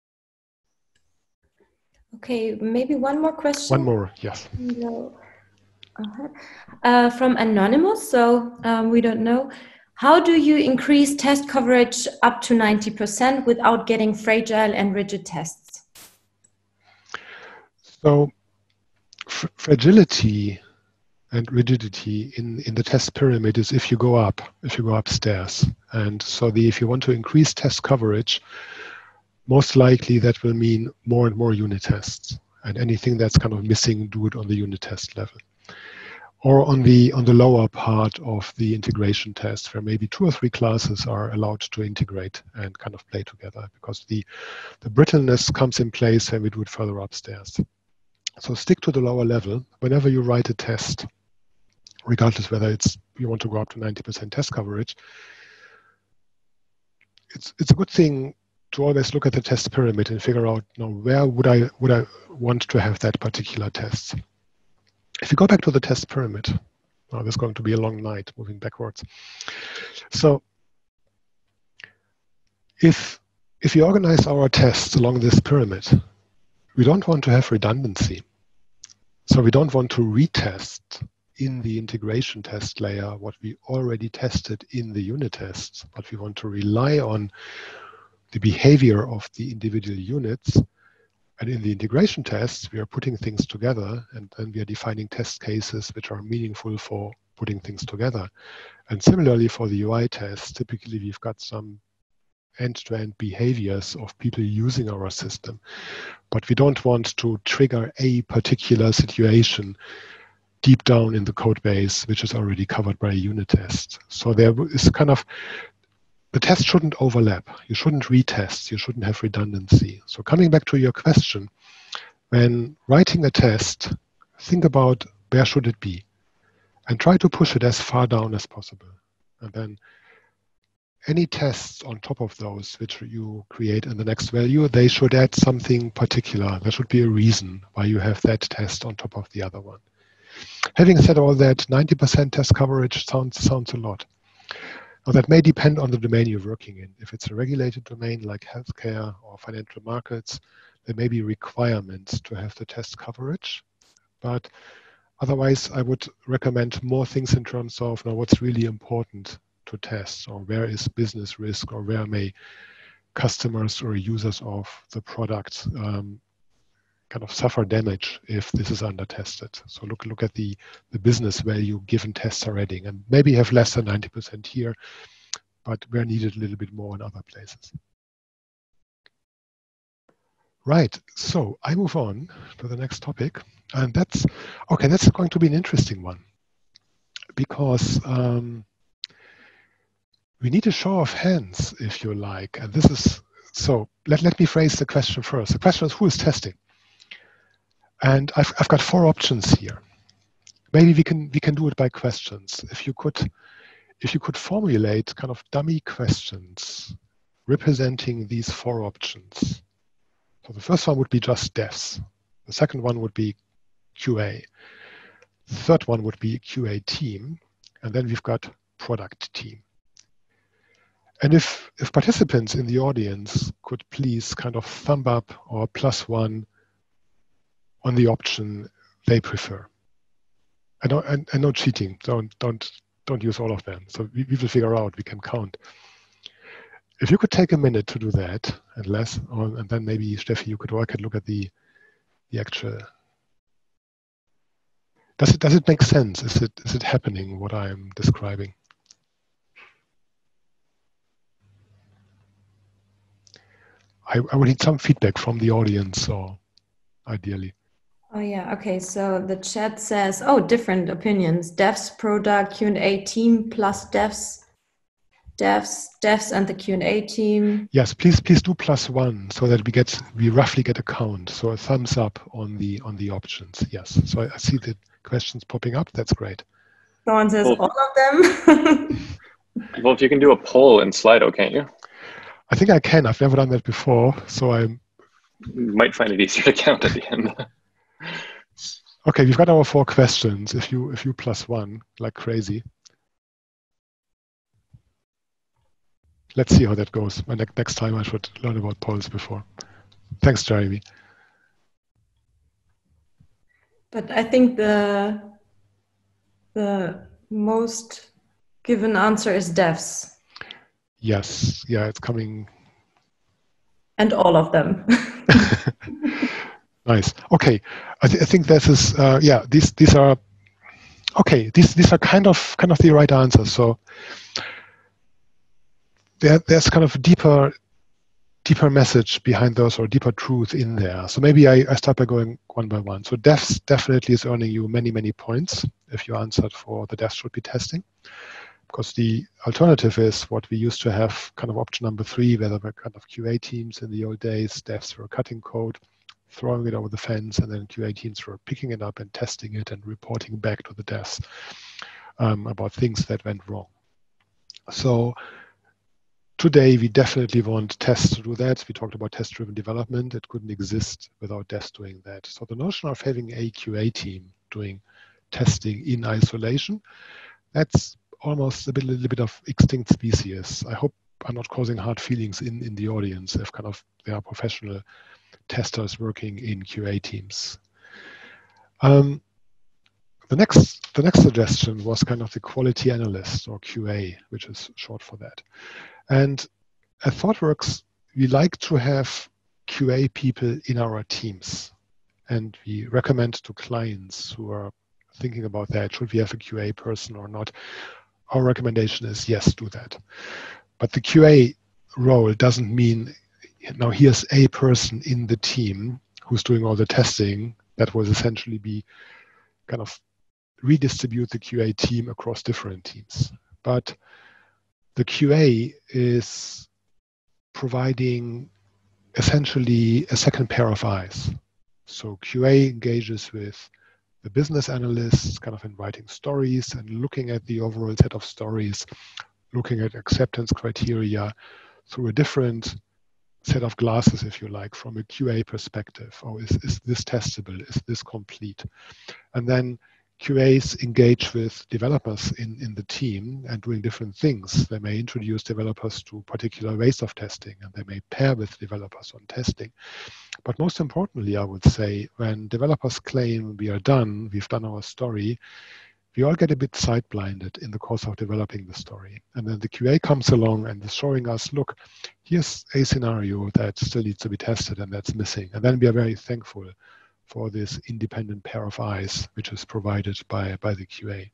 Okay, maybe one more question. One more, yes. No. From Anonymous, so we don't know. How do you increase test coverage up to 90% without getting fragile and rigid tests? So fragility and rigidity in the test pyramid is if you go upstairs. And so if you want to increase test coverage, most likely that will mean more and more unit tests. And anything that's kind of missing, do it on the unit test level. Or on the lower part of the integration test, where maybe 2 or 3 classes are allowed to integrate and kind of play together, because the brittleness comes in place when we do it further upstairs. So stick to the lower level. Whenever you write a test, regardless whether you want to go up to 90% test coverage, it's a good thing to always look at the test pyramid and figure out, where would I want to have that particular test. If you go back to the test pyramid, now there's going to be a long night moving backwards. So if you organize our tests along this pyramid, we don't want to have redundancy. So we don't want to retest in the integration test layer what we already tested in the unit tests, but we want to rely on the behavior of the individual units. And in the integration tests, we are putting things together, and then we are defining test cases which are meaningful for putting things together. And similarly for the UI tests, typically we've got some end-to-end behaviors of people using our system. But we don't want to trigger a particular situation deep down in the code base, which is already covered by a unit test. So there is kind of, the test shouldn't overlap. You shouldn't retest. You shouldn't have redundancy. So coming back to your question, when writing a test, think about where should it be and try to push it as far down as possible. And then any tests on top of those which you create in the next value, they should add something particular. There should be a reason why you have that test on top of the other one. Having said all that, 90% test coverage sounds a lot. Now that may depend on the domain you're working in. If it's a regulated domain like healthcare or financial markets, there may be requirements to have the test coverage. But otherwise, I would recommend more things in terms of what's really important to test, or where is business risk, or where may customers or users of the product kind of suffer damage if this is under tested. So look at the business value given tests are adding, and maybe have less than 90% here, but where needed a little bit more in other places. Right, so I move on to the next topic, and that's going to be an interesting one, because we need a show of hands, if you like, and this is, so let me phrase the question first. The question is, who is testing? And I've got 4 options here. Maybe we can do it by questions. If you could formulate kind of dummy questions representing these 4 options. So the first one would be just devs. The second one would be QA. The third one would be QA team. And then we've got product team. And if participants in the audience could please kind of thumb up or +1 on the option they prefer. And no cheating. Don't use all of them. So we will figure out, we can count. If you could take a minute to do that, and less, and then maybe Steffi, you could look at the actual. Does it make sense? Is it happening what I'm describing? I would need some feedback from the audience, or ideally. Oh yeah, okay. So the chat says, different opinions. Devs, product, Q&A team plus devs, and the Q&A team. Yes, please do +1 so that we roughly get a count. So a thumbs up on the options. Yes. So I see the questions popping up. That's great. Someone says all of them. Well, if you can do a poll in Slido, can't you? I think I can. I've never done that before, so I might find it easier to count at the end. Okay, we've got our 4 questions. If you +1 like crazy. Let's see how that goes. Next time I should learn about polls before. Thanks, Jeremy. But I think the most given answer is devs. Yes, yeah, it's coming. And all of them. Nice. Okay, I think this is these are okay. These are kind of the right answers. So there's kind of a deeper message behind those, or deeper truth in there. So maybe I start by going one by one. So devs definitely is earning you many points if you answered for the devs should be testing. Because the alternative is what we used to have, kind of option number 3, where there were kind of QA teams in the old days. Devs were cutting code, throwing it over the fence, and then QA teams were picking it up and testing it and reporting back to the devs about things that went wrong. So today, we definitely want tests to do that. We talked about test-driven development. It couldn't exist without devs doing that. So the notion of having a QA team doing testing in isolation, that's almost a little bit of extinct species. I hope I'm not causing hard feelings in the audience if kind of there are professional testers working in QA teams. The next suggestion was kind of the quality analyst, or QA, which is short for that. And at ThoughtWorks, we like to have QA people in our teams. And we recommend to clients who are thinking about that, should we have a QA person or not? Our recommendation is yes, do that. But the QA role doesn't mean, now here's a person in the team who's doing all the testing. That will essentially be kind of redistribute the QA team across different teams. But the QA is providing essentially a second pair of eyes. So QA engages with the business analysts, kind of in writing stories and looking at the overall set of stories, looking at acceptance criteria through a different set of glasses, if you like, from a QA perspective. Oh, is this testable? Is this complete? And then QAs engage with developers in the team and doing different things. They may introduce developers to particular ways of testing, and they may pair with developers on testing. But most importantly, I would say, when developers claim we are done, we've done our story, we all get a bit sideblinded in the course of developing the story. And then the QA comes along and is showing us, look, here's a scenario that still needs to be tested and that's missing. And then we are very thankful for this independent pair of eyes, which is provided by the QA.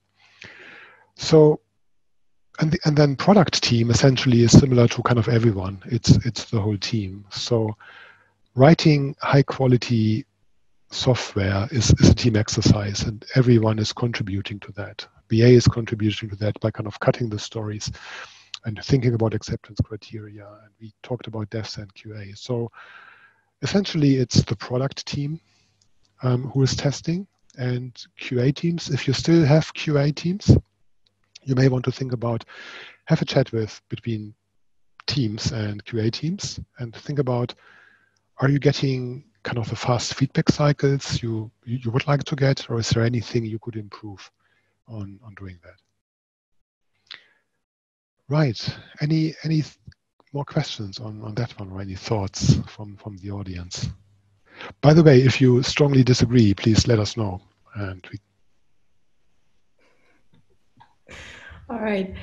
So, and then product team essentially is similar to kind of everyone. It's the whole team. So writing high quality software is a team exercise, and everyone is contributing to that. BA is contributing to that by kind of cutting the stories and thinking about acceptance criteria. And we talked about devs and QA. So essentially it's the product team who is testing, and QA teams. If you still have QA teams, you may want to think about, have a chat between teams and QA teams, and think about, are you getting kind of the fast feedback cycles you would like to get, or is there anything you could improve on doing that? Right. Any more questions on that one, or any thoughts from the audience? By the way, if you strongly disagree, please let us know. And all right.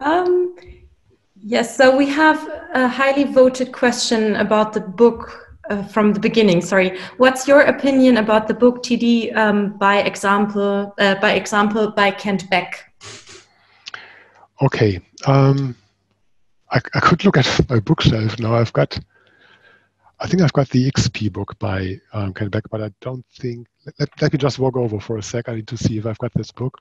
Yes, so we have a highly voted question about the book from the beginning. Sorry, what's your opinion about the book TD by example by Kent Beck? Okay, I could look at my bookshelf now. I think I've got the XP book by Kent Beck, but I don't think. Let me just walk over for a sec. I need to see if I've got this book.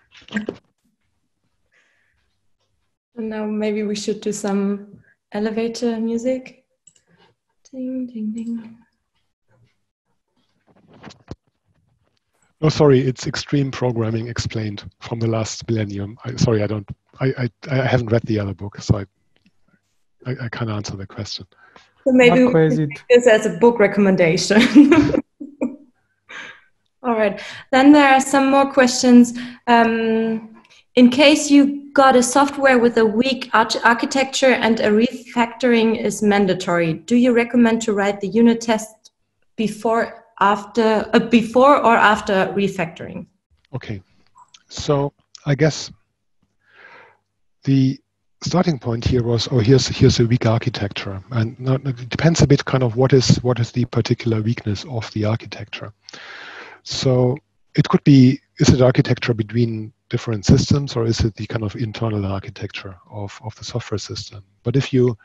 Now maybe we should do some elevator music. Ding, ding, ding. No, sorry, it's Extreme Programming Explained from the last millennium. I haven't read the other book, so I can't answer the question. So maybe we can take this as a book recommendation. All right, then there are some more questions. In case you got a software with a weak architecture and a refactoring is mandatory, do you recommend to write the unit test before or after refactoring? Okay, so I guess the starting point here was, here's a weak architecture, and now it depends a bit kind of what is the particular weakness of the architecture. So it could be, is it architecture between different systems, or is it the kind of internal architecture of the software system? But if you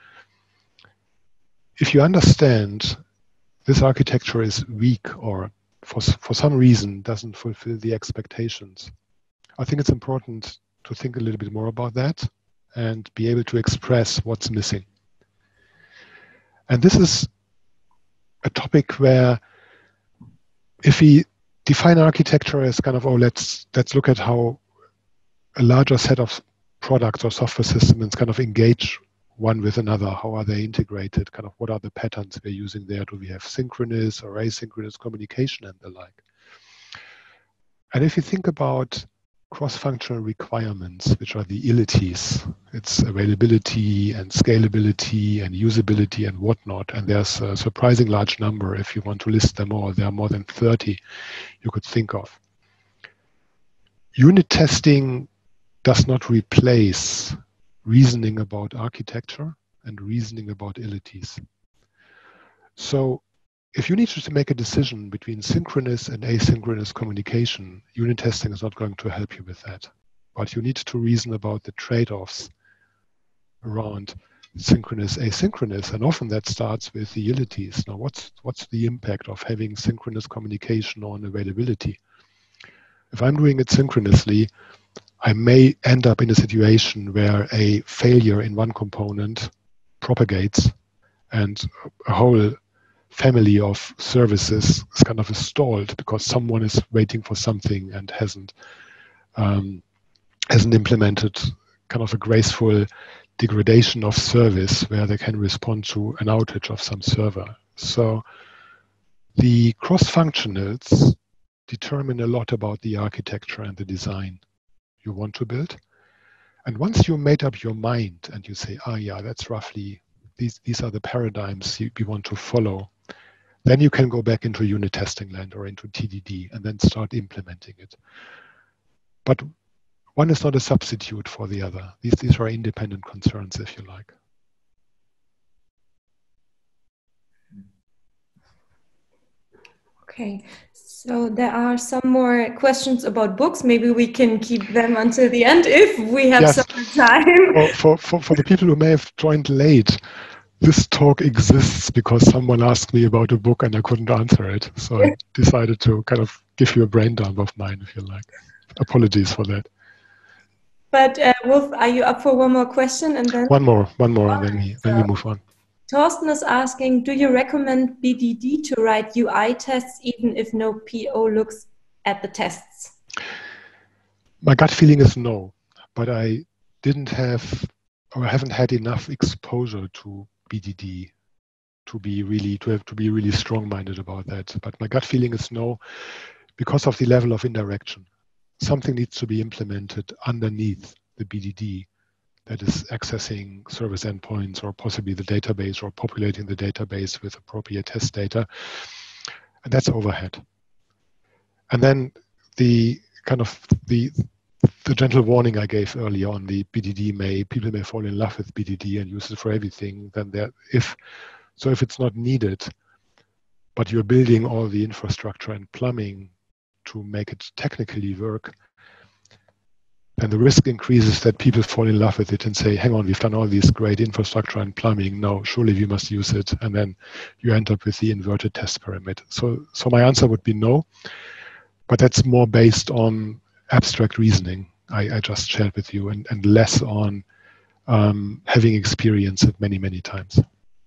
understand this architecture is weak, or for some reason doesn't fulfill the expectations, I think it's important to think a little bit more about that and be able to express what's missing. And this is a topic where, if we define architecture as kind of, let's look at how a larger set of products or software systems kind of engage one with another. How are they integrated? Kind of what are the patterns we're using there? Do we have synchronous or asynchronous communication and the like? And if you think about cross-functional requirements, which are the ilities, it's availability and scalability and usability and whatnot, and there's a surprising large number. If you want to list them all, there are more than 30 you could think of. Unit testing does not replace reasoning about architecture and reasoning about ilities. So if you need to make a decision between synchronous and asynchronous communication, unit testing is not going to help you with that. But you need to reason about the trade-offs around synchronous, asynchronous, and often that starts with the ilities. Now, what's the impact of having synchronous communication on availability? If I'm doing it synchronously, I may end up in a situation where a failure in one component propagates and a whole family of services is kind of stalled because someone is waiting for something and hasn't implemented kind of a graceful degradation of service where they can respond to an outage of some server. So the cross-functionals determine a lot about the architecture and the design you want to build. And once you made up your mind and you say, yeah, that's roughly, these are the paradigms we want to follow, then you can go back into unit testing land or into TDD and then start implementing it. But one is not a substitute for the other. These are independent concerns, if you like. Okay, so there are some more questions about books. Maybe we can keep them until the end if we have some time. For the people who may have joined late, this talk exists because someone asked me about a book and I couldn't answer it. So I decided to kind of give you a brain dump of mine, if you like. Apologies for that. But Wolf, are you up for one more question? And then one more, and then we move on. Torsten is asking, do you recommend BDD to write UI tests even if no PO looks at the tests? My gut feeling is no, but I haven't had enough exposure to BDD to be really strong-minded about that. But my gut feeling is no, because of the level of indirection. Something needs to be implemented underneath the BDD that is accessing service endpoints or possibly the database or populating the database with appropriate test data. And that's overhead. And then the gentle warning I gave earlier on the BDD people may fall in love with BDD and use it for everything. Then if it's not needed, but you're building all the infrastructure and plumbing to make it technically work, then the risk increases that people fall in love with it and say, hang on, we've done all these great infrastructure and plumbing, no, surely we must use it. And then you end up with the inverted test pyramid. So my answer would be no, but that's more based on abstract reasoning I just shared with you and less on having experienced it many, many times.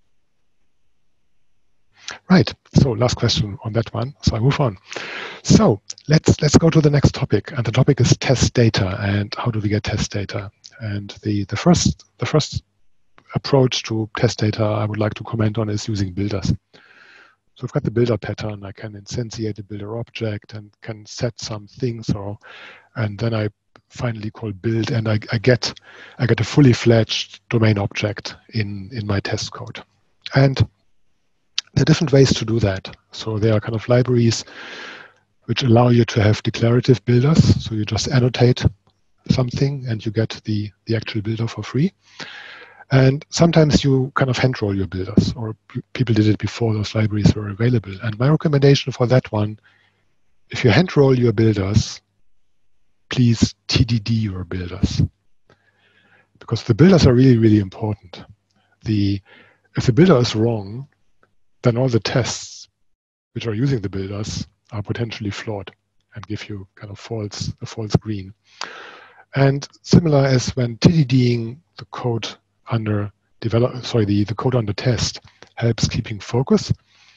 Right, so last question on that one, so I move on. So let's go to the next topic, and the topic is test data and how do we get test data. And the first approach to test data I would like to comment on is using builders. So I've got the builder pattern, I can instantiate a builder object and can set some things, and then I finally call build, and I get a fully fledged domain object in my test code. And there are different ways to do that. So there are kind of libraries which allow you to have declarative builders. So you just annotate something and you get the actual builder for free. And sometimes you kind of hand roll your builders, or people did it before those libraries were available. And my recommendation for that one, if you hand roll your builders, please TDD your builders. Because the builders are really, really important. If the builder is wrong, then all the tests which are using the builders are potentially flawed and give you kind of a false green. And similar as when TDDing the code under the code under test helps keeping focus,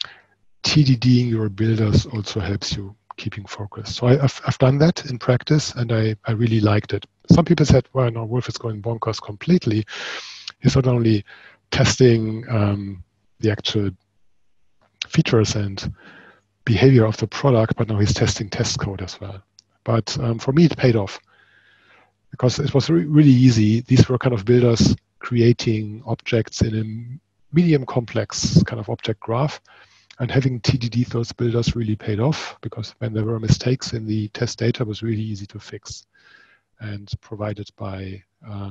TDDing your builders also helps you keeping focus. So I've done that in practice and I really liked it. Some people said, well, no, Wolf is going bonkers completely. He's not only testing the actual features and behavior of the product, but now he's testing test code as well. But for me, it paid off because it was really easy. These were kind of builders creating objects in a medium complex kind of object graph, and having TDD those builders really paid off because when there were mistakes in the test data, it was really easy to fix, and provided by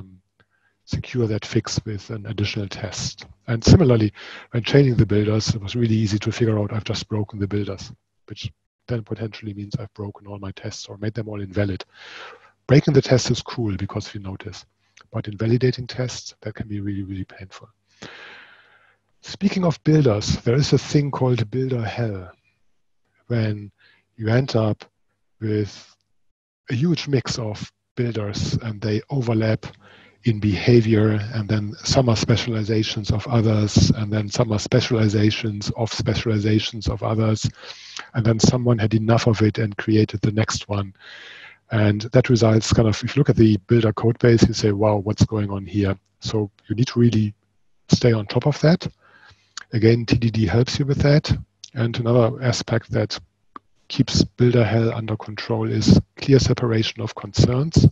secure that fix with an additional test. And similarly, when training the builders, it was really easy to figure out I've just broken the builders, which then potentially means I've broken all my tests or made them all invalid. Breaking the test is cool because we notice, but invalidating tests, that can be really, really painful. Speaking of builders, there is a thing called builder hell, when you end up with a huge mix of builders and they overlap in behavior, and then some are specializations of others, and then some are specializations of others, and then someone had enough of it and created the next one. And that results kind of, if you look at the builder code base, you say, wow, what's going on here? So you need to really stay on top of that. Again, TDD helps you with that. And another aspect that keeps builder hell under control is clear separation of concerns.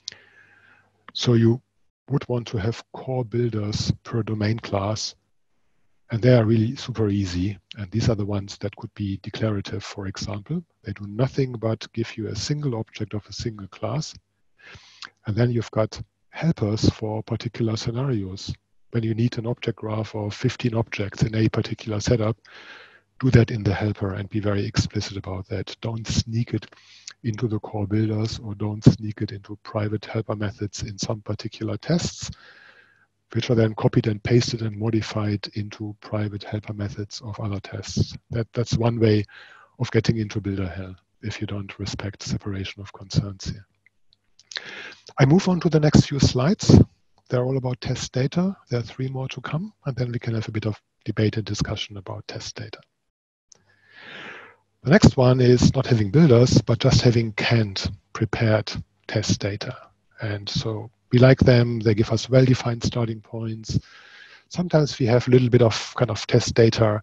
So you would want to have core builders per domain class, and they are really super easy. And these are the ones that could be declarative, for example. They do nothing but give you a single object of a single class. And then you've got helpers for particular scenarios. When you need an object graph of 15 objects in a particular setup, do that in the helper and be very explicit about that. Don't sneak it into the core builders, or don't sneak it into private helper methods in some particular tests, which are then copied and pasted and modified into private helper methods of other tests. That's one way of getting into builder hell if you don't respect separation of concerns here. I move on to the next few slides. They're all about test data. There are 3 more to come, and then we can have a bit of debate and discussion about test data. The next one is not having builders, but just having canned, prepared test data. And so we like them. They give us well-defined starting points. Sometimes we have a little bit of kind of test data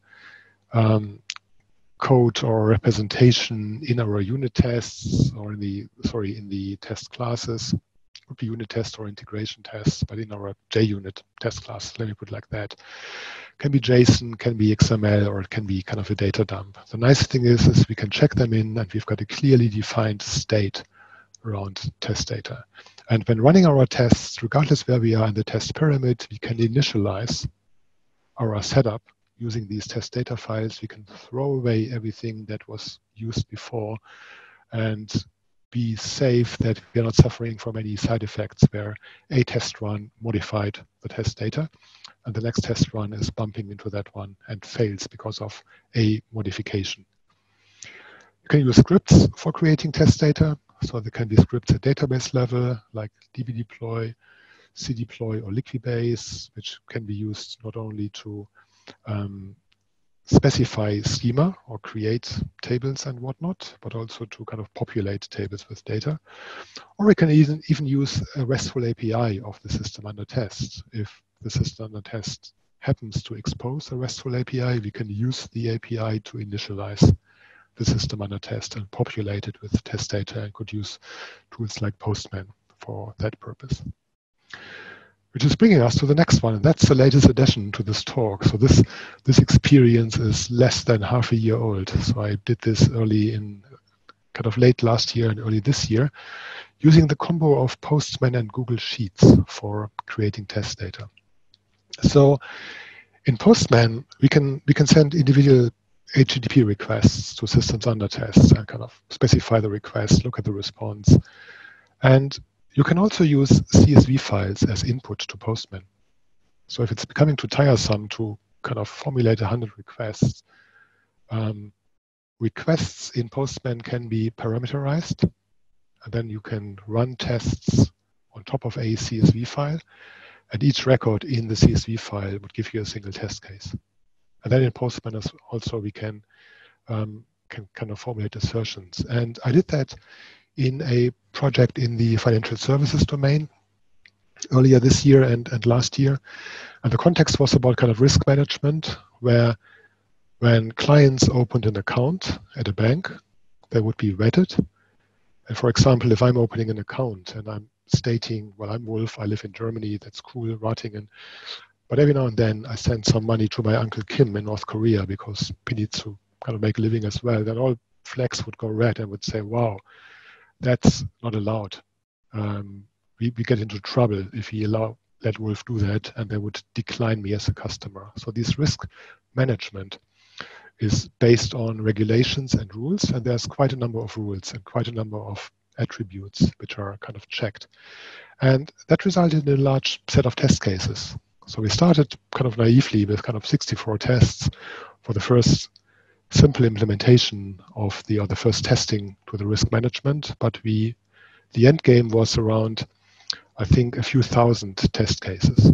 code or representation in our unit tests or in the test classes. It would be unit tests or integration tests, but in our JUnit test class, let me put it like that. Can be JSON, can be XML, or it can be kind of a data dump. The nice thing is we can check them in, and we've got a clearly defined state around test data. And when running our tests, regardless where we are in the test pyramid, we can initialize our setup using these test data files. We can throw away everything that was used before and be safe that we are not suffering from any side effects where a test run modified the test data and the next test run is bumping into that one and fails because of a modification. You can use scripts for creating test data. So there can be scripts at database level like dbdeploy, cdeploy, or liquibase, which can be used not only to specify schema or create tables and whatnot, but also to kind of populate tables with data. Or we can even use a RESTful API of the system under test. If the system under test happens to expose a RESTful API, we can use the API to initialize the system under test and populate it with test data, and could use tools like Postman for that purpose. Which is bringing us to the next one, and that's the latest addition to this talk. So this experience is less than half a year old. So I did this kind of late last year and early this year, using the combo of Postman and Google Sheets for creating test data. So in Postman, we can send individual HTTP requests to systems under test and kind of specify the request, look at the response. And you can also use CSV files as input to Postman. So if it's becoming too tiresome to kind of formulate 100 requests, requests in Postman can be parameterized, and then you can run tests on top of a CSV file, and each record in the CSV file would give you a single test case. And then in Postman also we can kind of formulate assertions. And I did that in a project in the financial services domain earlier this year and last year. And the context was about kind of risk management, where when clients opened an account at a bank, they would be vetted. And for example, if I'm opening an account and I'm stating, well, I'm Wolf, I live in Germany, that's cool, Ratingen. But every now and then I send some money to my Uncle Kim in North Korea because he needs to kind of make a living as well. Then all flags would go red and would say, wow, that's not allowed. We get into trouble if we let Wolf do that, and they would decline me as a customer. So this risk management is based on regulations and rules, and there's quite a number of rules and quite a number of attributes which are kind of checked. And that resulted in a large set of test cases. So we started kind of naively with kind of 64 tests for the first simple implementation of the first testing to the risk management, but the end game was around, I think, a few thousand test cases.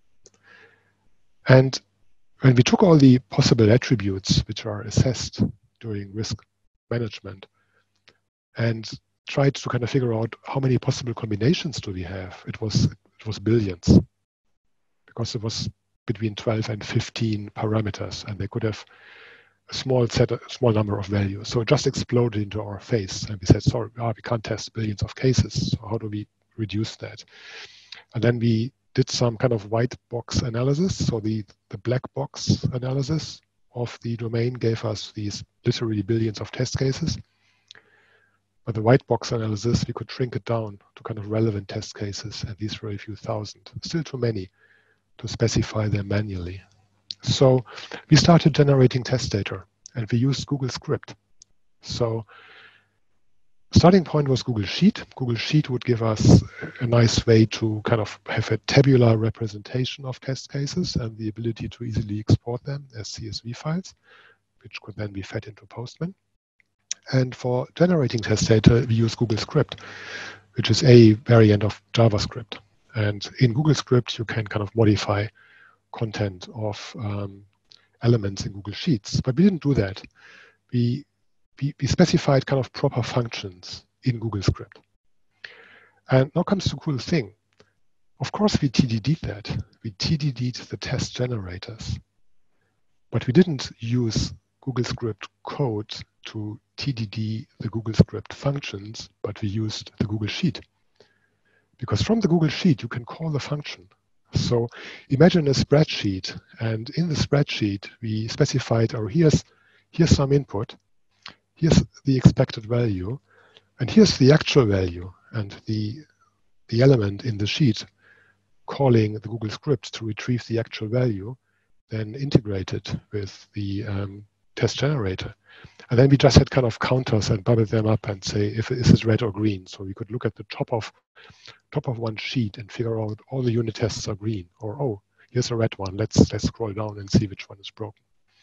And when we took all the possible attributes which are assessed during risk management and tried to kind of figure out how many possible combinations do we have, it was billions, because it was between 12 and 15 parameters, and they could have a small number of values. So it just exploded into our face, and we said, sorry, we can't test billions of cases. So how do we reduce that? And then we did some kind of white box analysis. So the black box analysis of the domain gave us these literally billions of test cases. But the white box analysis, we could shrink it down to kind of relevant test cases, and these were a few thousand, still too many to specify them manually. So we started generating test data, and we used Google Script. So starting point was Google Sheet. Google Sheet would give us a nice way to kind of have a tabular representation of test cases and the ability to easily export them as CSV files, which could then be fed into Postman. And for generating test data, we use Google Script, which is a variant of JavaScript. And in Google Script, you can kind of modify content of elements in Google Sheets. But we didn't do that. We specified kind of proper functions in Google Script. And now comes the cool thing. Of course, we TDD'd that. We TDD'd the test generators. But we didn't use Google Script code to TDD the Google Script functions, but we used the Google Sheet. Because from the Google Sheet, you can call the function. So imagine a spreadsheet, and in the spreadsheet, we specified, or here's some input, here's the expected value, and here's the actual value, and the element in the sheet calling the Google Script to retrieve the actual value, then integrated with the test generator. And then we just had kind of counters and bubble them up and say if this is red or green. So we could look at the top of one sheet and figure out all the unit tests are green, or oh, here's a red one. Let's scroll down and see which one is broken.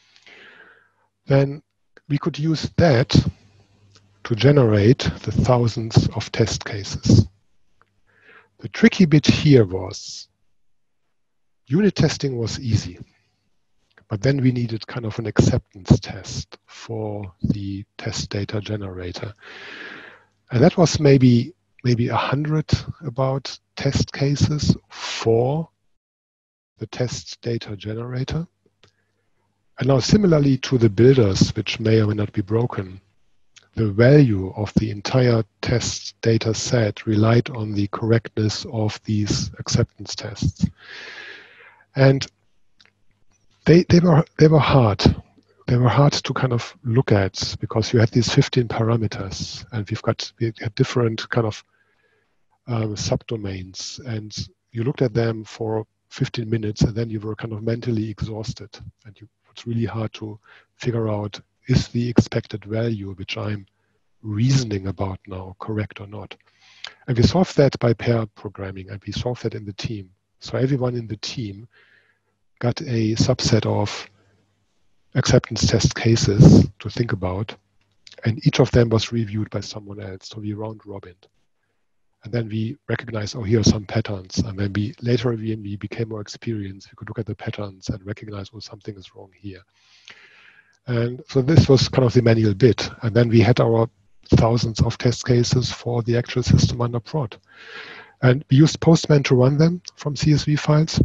Then we could use that to generate the thousands of test cases. The tricky bit here was unit testing was easy, but then we needed kind of an acceptance test for the test data generator. And that was maybe 100 about test cases for the test data generator. And now similarly to the builders, which may or may not be broken, the value of the entire test data set relied on the correctness of these acceptance tests. And they were hard. They were hard to kind of look at because you had these 15 parameters, and we had different kind of subdomains, and you looked at them for 15 minutes, and then you were kind of mentally exhausted, and it's really hard to figure out, is the expected value which I'm reasoning about now correct or not? And we solved that by pair programming, and we solved that in the team. So everyone in the team got a subset of acceptance test cases to think about, and each of them was reviewed by someone else. So we round robined. And then we recognized, oh, here are some patterns. And then later when we became more experienced, we could look at the patterns and recognize, oh, something is wrong here. And so this was kind of the manual bit. And then we had our thousands of test cases for the actual system under prod. And we used Postman to run them from CSV files.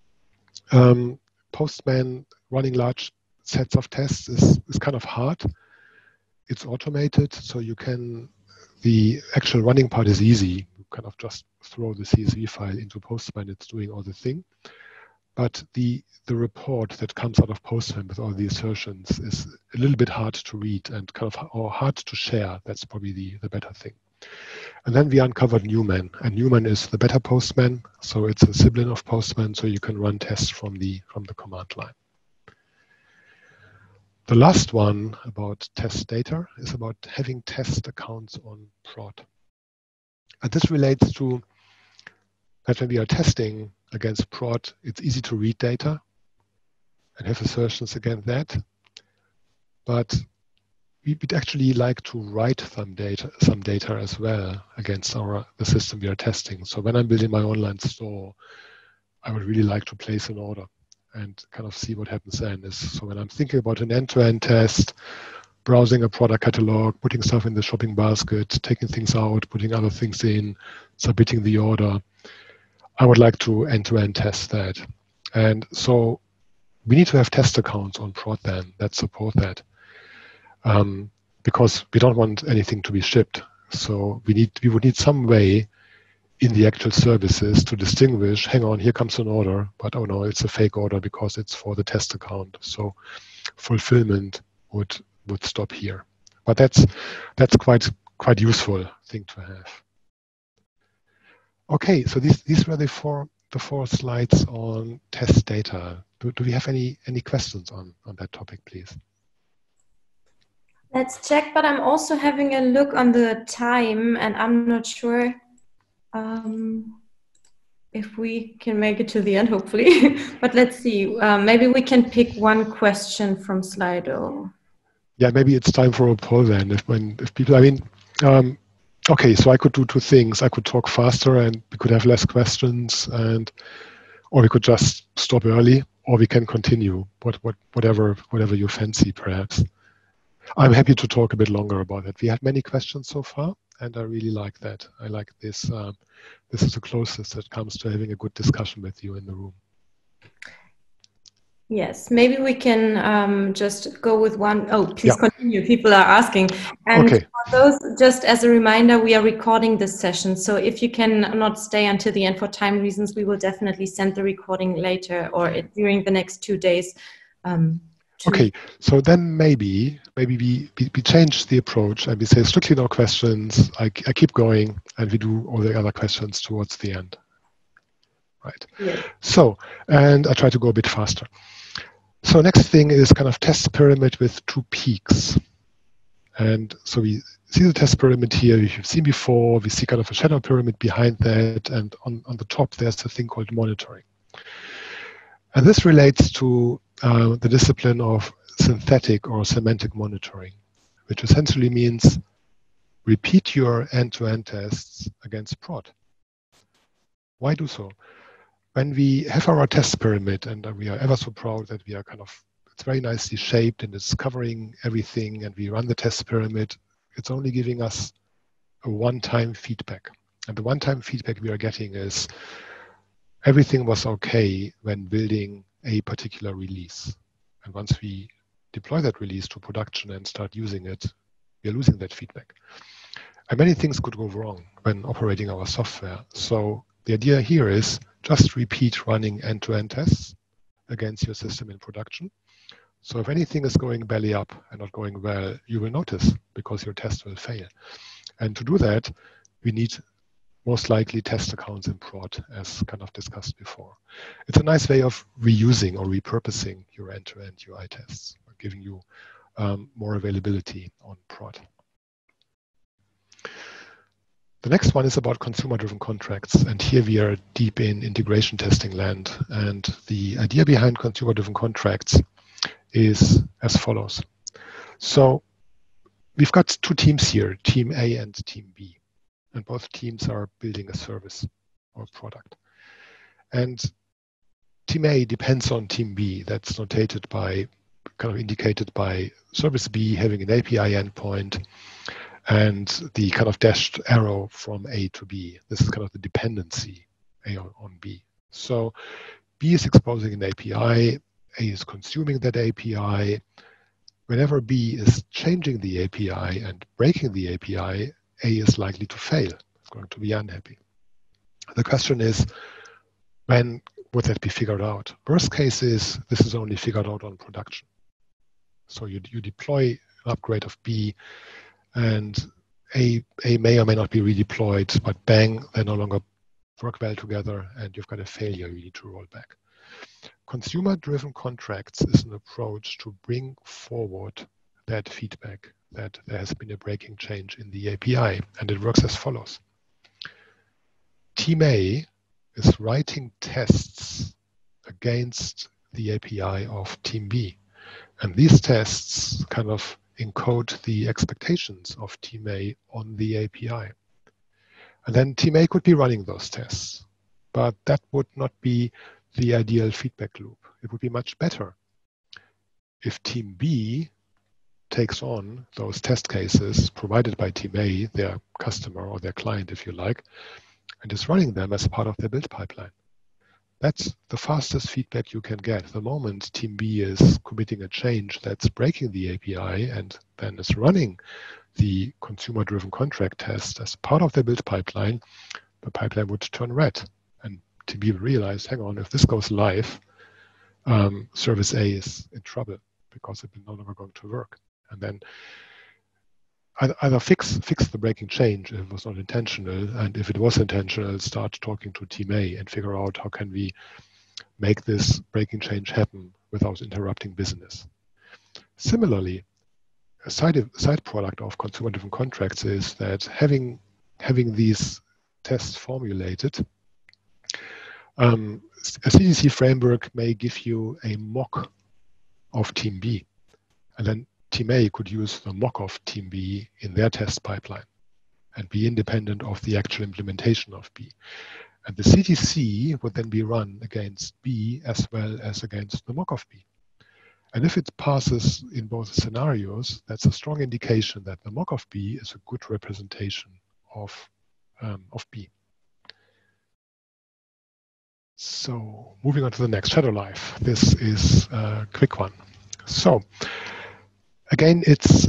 Postman running large sets of tests is kind of hard. It's automated, so the actual running part is easy. You kind of just throw the CSV file into Postman, it's doing all the thing. But the report that comes out of Postman with all the assertions is a little bit hard to read and kind of or hard to share. That's probably the better thing. And then we uncovered Newman, and Newman is the better Postman, so it's a sibling of Postman, so you can run tests from the command line. The last one about test data is about having test accounts on prod. And this relates to that when we are testing against prod, it's easy to read data and have assertions against that. But we'd actually like to write some data as well against the system we are testing. So when I'm building my online store, I would really like to place an order and kind of see what happens then. So when I'm thinking about an end-to-end test, browsing a product catalog, putting stuff in the shopping basket, taking things out, putting other things in, submitting the order, I would like to end-to-end test that. And so we need to have test accounts on prod then that support that. Because we don't want anything to be shipped. So we would need some way in the actual services to distinguish, hang on, here comes an order, but oh no, it's a fake order because it's for the test account. So fulfillment would stop here. But that's quite useful thing to have. Okay, so these were the four slides on test data. Do we have any questions on that topic, please? Let's check, but I'm also having a look on the time, and I'm not sure if we can make it to the end, hopefully. But let's see. Maybe we can pick one question from Slido. Yeah, maybe it's time for a poll then. If people, I mean, Okay, so I could do two things. I could talk faster and we could have less questions, or we could just stop early, or we can continue. Whatever you fancy, perhaps. I'm happy to talk a bit longer about it. We had many questions so far, and I really like that. I like this. This is the closest that comes to having a good discussion with you in the room. Yes, maybe we can just go with one. Oh, please Yeah. continue. People are asking. And Okay. for those, just as a reminder, we are recording this session. So if you can not stay until the end for time reasons, we will definitely send the recording later or during the next 2 days. Okay, so then maybe we change the approach and we say strictly no questions. I keep going, and we do all the other questions towards the end. Right. Yeah. So, and I try to go a bit faster. So next thing is kind of test pyramid with 2 peaks. And so we see the test pyramid here, you've seen before, we see kind of a shadow pyramid behind that, and on the top there's a thing called monitoring. And this relates to the discipline of synthetic or semantic monitoring, which essentially means repeat your end-to-end tests against prod. Why do so? When we have our test pyramid, and we are ever so proud that we are it's very nicely shaped and it's covering everything, and we run the test pyramid, it's only giving us a one-time feedback. And the one-time feedback we are getting is everything was okay when building a particular release. And once we deploy that release to production and start using it, we are losing that feedback. And many things could go wrong when operating our software. So the idea here is just repeat running end-to-end tests against your system in production. So if anything is going belly up and not going well, you will notice because your test will fail. And to do that, we need most likely test accounts in prod, as kind of discussed before. It's a nice way of reusing or repurposing your end-to-end UI tests, or giving you more availability on prod. The next one is about consumer-driven contracts, and here we are deep in integration testing land. And the idea behind consumer-driven contracts is as follows. So we've got 2 teams here, Team A and Team B. And both teams are building a service or product. And Team A depends on Team B. That's notated by, kind of indicated by service B having an API endpoint and the kind of dashed arrow from A to B. This is kind of the dependency A on B. So B is exposing an API, A is consuming that API. Whenever B is changing the API and breaking the API, A is likely to fail. It's going to be unhappy. The question is, when would that be figured out? Worst case is this is only figured out on production. So you deploy an upgrade of B, and A may or may not be redeployed, but bang, they no longer work well together, and you've got a failure you need to roll back. Consumer-driven contracts is an approach to bring forward that feedback that there has been a breaking change in the API, and it works as follows. Team A is writing tests against the API of Team B, and these tests kind of encode the expectations of Team A on the API. And then Team A could be running those tests, but that would not be the ideal feedback loop. It would be much better if Team B takes on those test cases provided by Team A, their customer or their client, if you like, and is running them as part of their build pipeline. That's the fastest feedback you can get. The moment Team B is committing a change that's breaking the API and then is running the consumer-driven contract test as part of their build pipeline, the pipeline would turn red. And Team B will realize, hang on, if this goes live, service A is in trouble because it's no longer going to work. And then either fix the breaking change if it was not intentional, and if it was intentional, start talking to Team A and figure out how can we make this breaking change happen without interrupting business. Similarly, a side product of consumer-driven contracts is that having these tests formulated, a CDC framework may give you a mock of Team B, and then Team A could use the mock of Team B in their test pipeline. and be independent of the actual implementation of B. And the CTC would then be run against B as well as against the mock of B. And if it passes in both scenarios, that's a strong indication that the mock of B is a good representation of B. So moving on to the next, Shadow Life. This is a quick one. So again, it's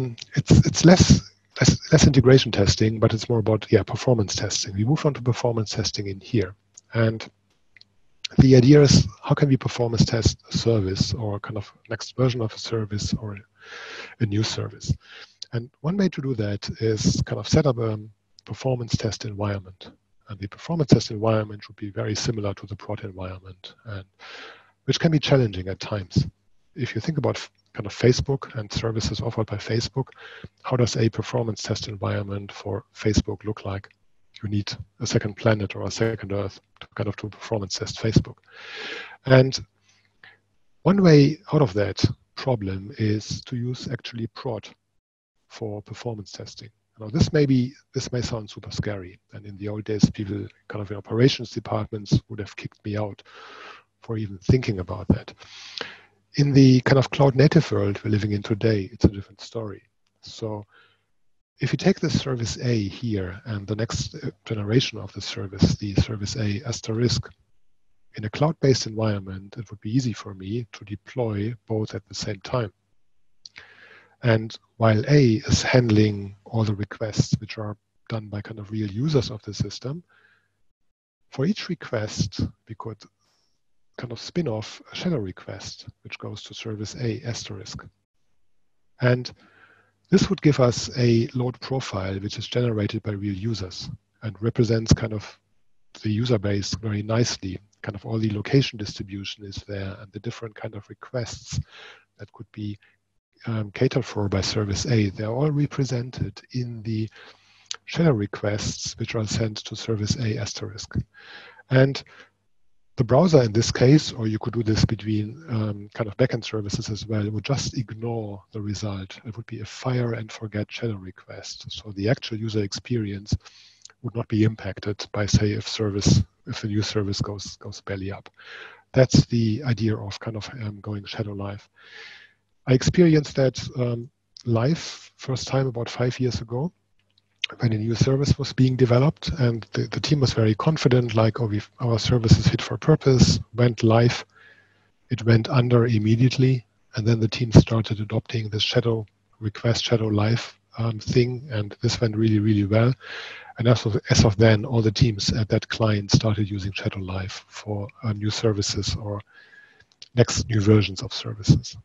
less integration testing, but it's more about performance testing. We move on to performance testing in here, and the idea is how can we performance test a service or kind of next version of a service or a new service. And one way to do that is kind of set up a performance test environment. And the performance test environment should be very similar to the prod environment, and which can be challenging at times. If you think about kind of Facebook and services offered by Facebook, how does a performance test environment for Facebook look like? You need a second planet or a second Earth to kind of do performance test Facebook. And one way out of that problem is to use actually prod for performance testing. Now this may sound super scary, and in the old days people kind of in operations departments would have kicked me out for even thinking about that. In the kind of cloud native world we're living in today, it's a different story. So if you take the service A here and the next generation of the service A asterisk, in a cloud-based environment, it would be easy for me to deploy both at the same time. And while A is handling all the requests which are done by kind of real users of the system, for each request, we could kind of spin off a shadow request, which goes to service A asterisk. And this would give us a load profile, which is generated by real users and represents kind of the user base very nicely. Kind of all the location distribution is there, and the different kind of requests that could be catered for by service A. They're all represented in the shadow requests, which are sent to service A asterisk. And the browser in this case, or you could do this between kind of backend services as well, would just ignore the result. It would be a fire and forget shadow request. So the actual user experience would not be impacted by, say, if a new service goes belly up. That's the idea of kind of going shadow live. I experienced that live first time about 5 years ago, when a new service was being developed, and the team was very confident, like, oh, our service is fit for purpose, went live, it went under immediately, and then the team started adopting this shadow request, shadow live thing, and this went really, really well. And as of then, all the teams at that client started using shadow live for new services or next new versions of services,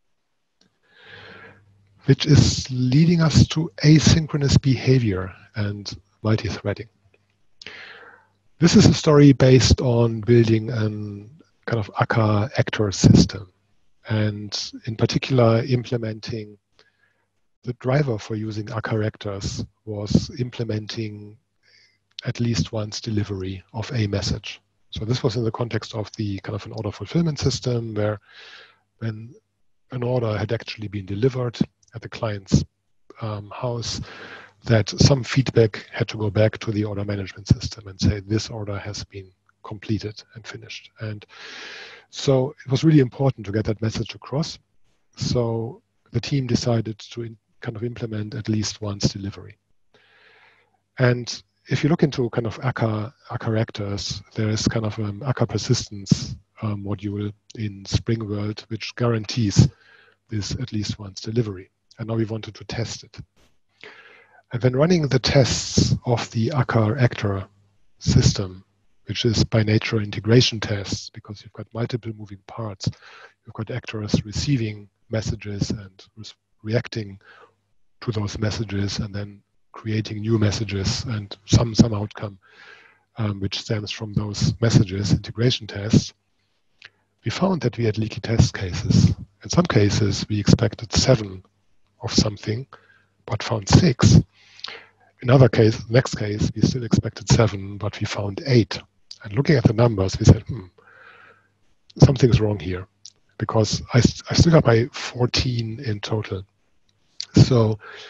which is leading us to asynchronous behavior and multi-threading. This is a story based on building an kind of akka actor system, and in particular implementing the driver for using akka actors was implementing at least once delivery of a message. So this was in the context of the kind of an order fulfillment system, where when an order had actually been delivered at the client's house, that some feedback had to go back to the order management system and say this order has been completed and finished. And so it was really important to get that message across. So the team decided to kind of implement at least once delivery. And if you look into kind of akka actors, there is kind of an akka persistence module in Spring World, which guarantees this at least once delivery. And now we wanted to test it. And when running the tests of the akka actor system, which is by nature integration tests, because you've got multiple moving parts, you've got actors receiving messages and reacting to those messages, and then creating new messages and some outcome which stems from those messages, integration tests. We found that we had leaky test cases. In some cases, we expected 7 of something, but found 6. In other case, next case, we still expected 7, but we found 8. And looking at the numbers, we said, something's wrong here, because I still got my 14 in total. So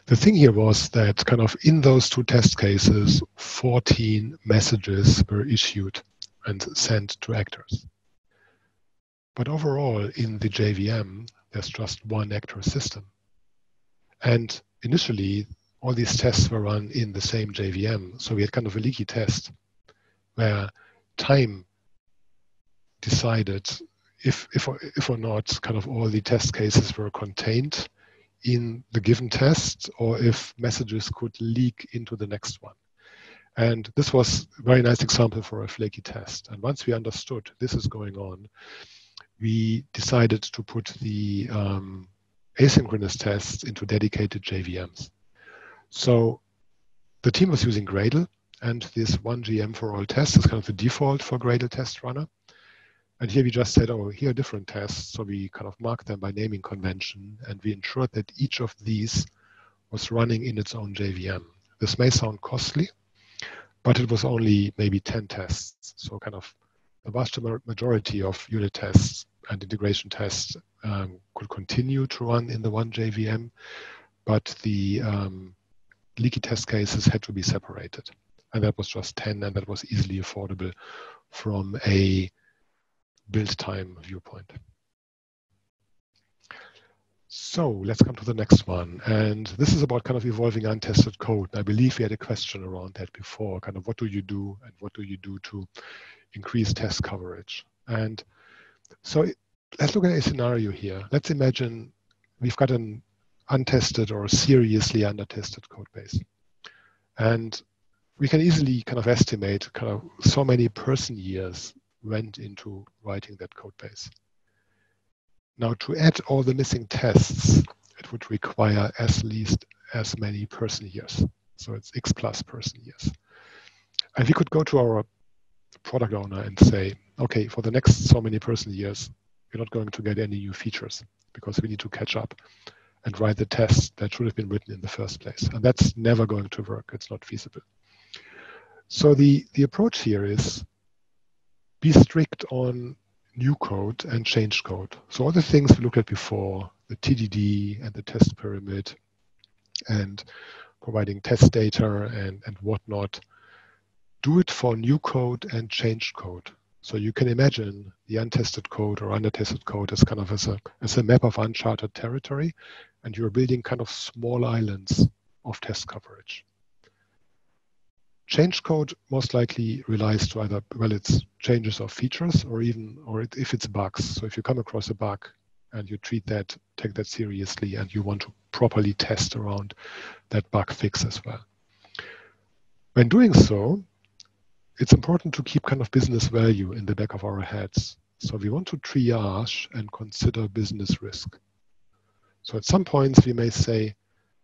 the thing here was that kind of in those two test cases, 14 messages were issued and sent to actors. But overall, in the JVM, there's just one actor system. And initially, all these tests were run in the same JVM. So we had kind of a leaky test where time decided if or not kind of all the test cases were contained in the given test, or if messages could leak into the next one. And this was a very nice example for a flaky test. And once we understood this is going on, we decided to put the asynchronous tests into dedicated JVMs. So the team was using Gradle, and this one GM for all tests is kind of the default for Gradle Test Runner. And here we just said, oh, here are different tests. So we kind of marked them by naming convention, and we ensured that each of these was running in its own JVM. This may sound costly, but it was only maybe 10 tests. So kind of the vast majority of unit tests and integration tests could continue to run in the one JVM, but the leaky test cases had to be separated. And that was just 10, and that was easily affordable from a build time viewpoint. So let's come to the next one. And this is about kind of evolving untested code. And I believe we had a question around that before, kind of what do you do and what do you do to increase test coverage? And so let's look at a scenario here. Let's imagine we've got an untested or seriously undertested code base. And we can easily kind of estimate kind of so many person years went into writing that code base. Now, to add all the missing tests, it would require at least as many person years. So it's X plus person years. And we could go to our product owner and say, okay, for the next so many person years, we're not going to get any new features because we need to catch up and write the tests that should have been written in the first place. And that's never going to work. It's not feasible. So the approach here is be strict on new code and change code. So all the things we looked at before, the TDD and the test pyramid and providing test data and whatnot, do it for new code and change code. So you can imagine the untested code or undertested code as kind of as a map of uncharted territory, and you're building kind of small islands of test coverage. Change code most likely relies to either, well, it's changes of features or if it's bugs. So if you come across a bug and you take that seriously and you want to properly test around that bug fix as well. When doing so, it's important to keep kind of business value in the back of our heads. So we want to triage and consider business risk. So at some points we may say,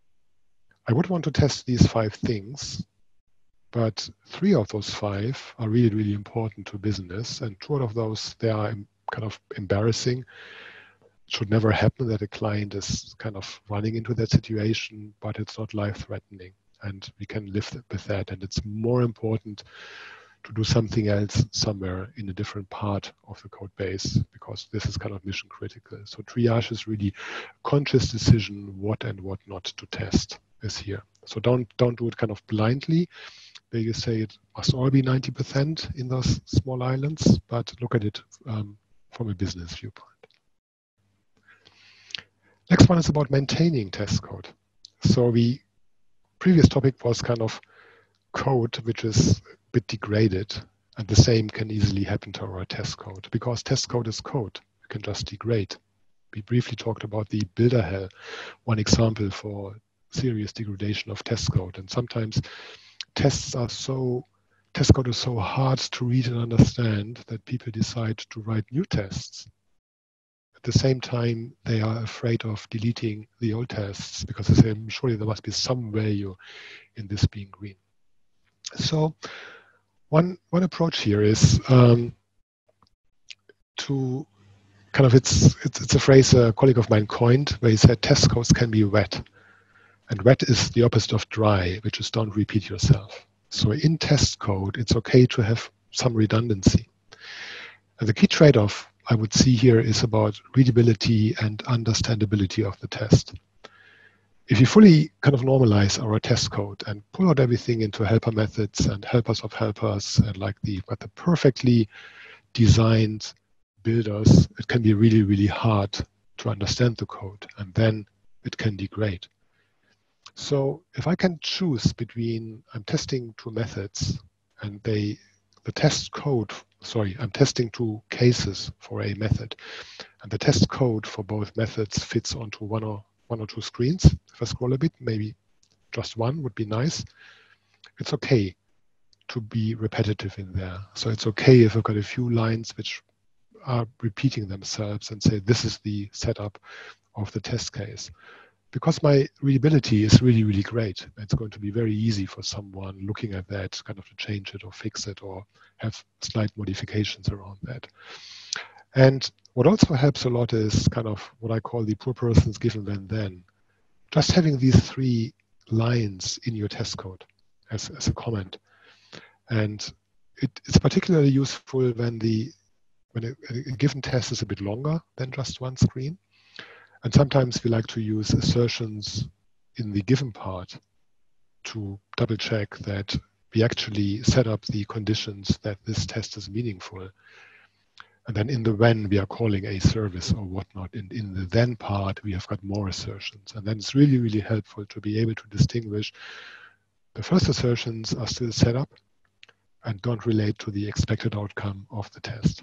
I would want to test these 5 things, but 3 of those 5 are really, really important to business. And 2 out of those, they are kind of embarrassing. It should never happen that a client is kind of running into that situation, but it's not life-threatening. And we can live with that. And it's more important to do something else somewhere in a different part of the code base, because this is kind of mission critical. So triage is really a conscious decision what and what not to test is here. So don't do it kind of blindly, where you say it must all be 90% in those small islands, but look at it from a business viewpoint. Next one is about maintaining test code. So the previous topic was kind of code which is a bit degraded, and the same can easily happen to our test code, because test code is code. You can just degrade. We briefly talked about the builder hell, one example for serious degradation of test code. And sometimes test code is so hard to read and understand that people decide to write new tests. At the same time, they are afraid of deleting the old tests because they say, surely there must be some value in this being green. So one approach here is to kind of, it's a phrase a colleague of mine coined, where he said test codes can be wet. And wet is the opposite of dry, which is don't repeat yourself. So in test code, it's okay to have some redundancy. And the key trade-off I would see here is about readability and understandability of the test. if you fully kind of normalize our test code and pull out everything into helper methods and helpers of helpers and like the perfectly designed builders, it can be really, really hard to understand the code, and then it can degrade. So if I can choose between, I'm testing two methods and the test code, sorry, I'm testing two cases for a method, and the test code for both methods fits onto one or two screens. If I scroll a bit, maybe just one would be nice. It's okay to be repetitive in there. So it's okay if I've got a few lines which are repeating themselves and say, this is the setup of the test case. Because my readability is really, really great, it's going to be very easy for someone looking at that kind of to change it or fix it or have slight modifications around that. And what also helps a lot is kind of what I call the poor person's given then. Just having these three lines in your test code as a comment. And it's particularly useful when a given test is a bit longer than just one screen. And sometimes we like to use assertions in the given part to double check that we actually set up the conditions that this test is meaningful. And then in the when, we are calling a service or whatnot. And in the then part, we have got more assertions. And then it's really, really helpful to be able to distinguish the first assertions are still set up and don't relate to the expected outcome of the test.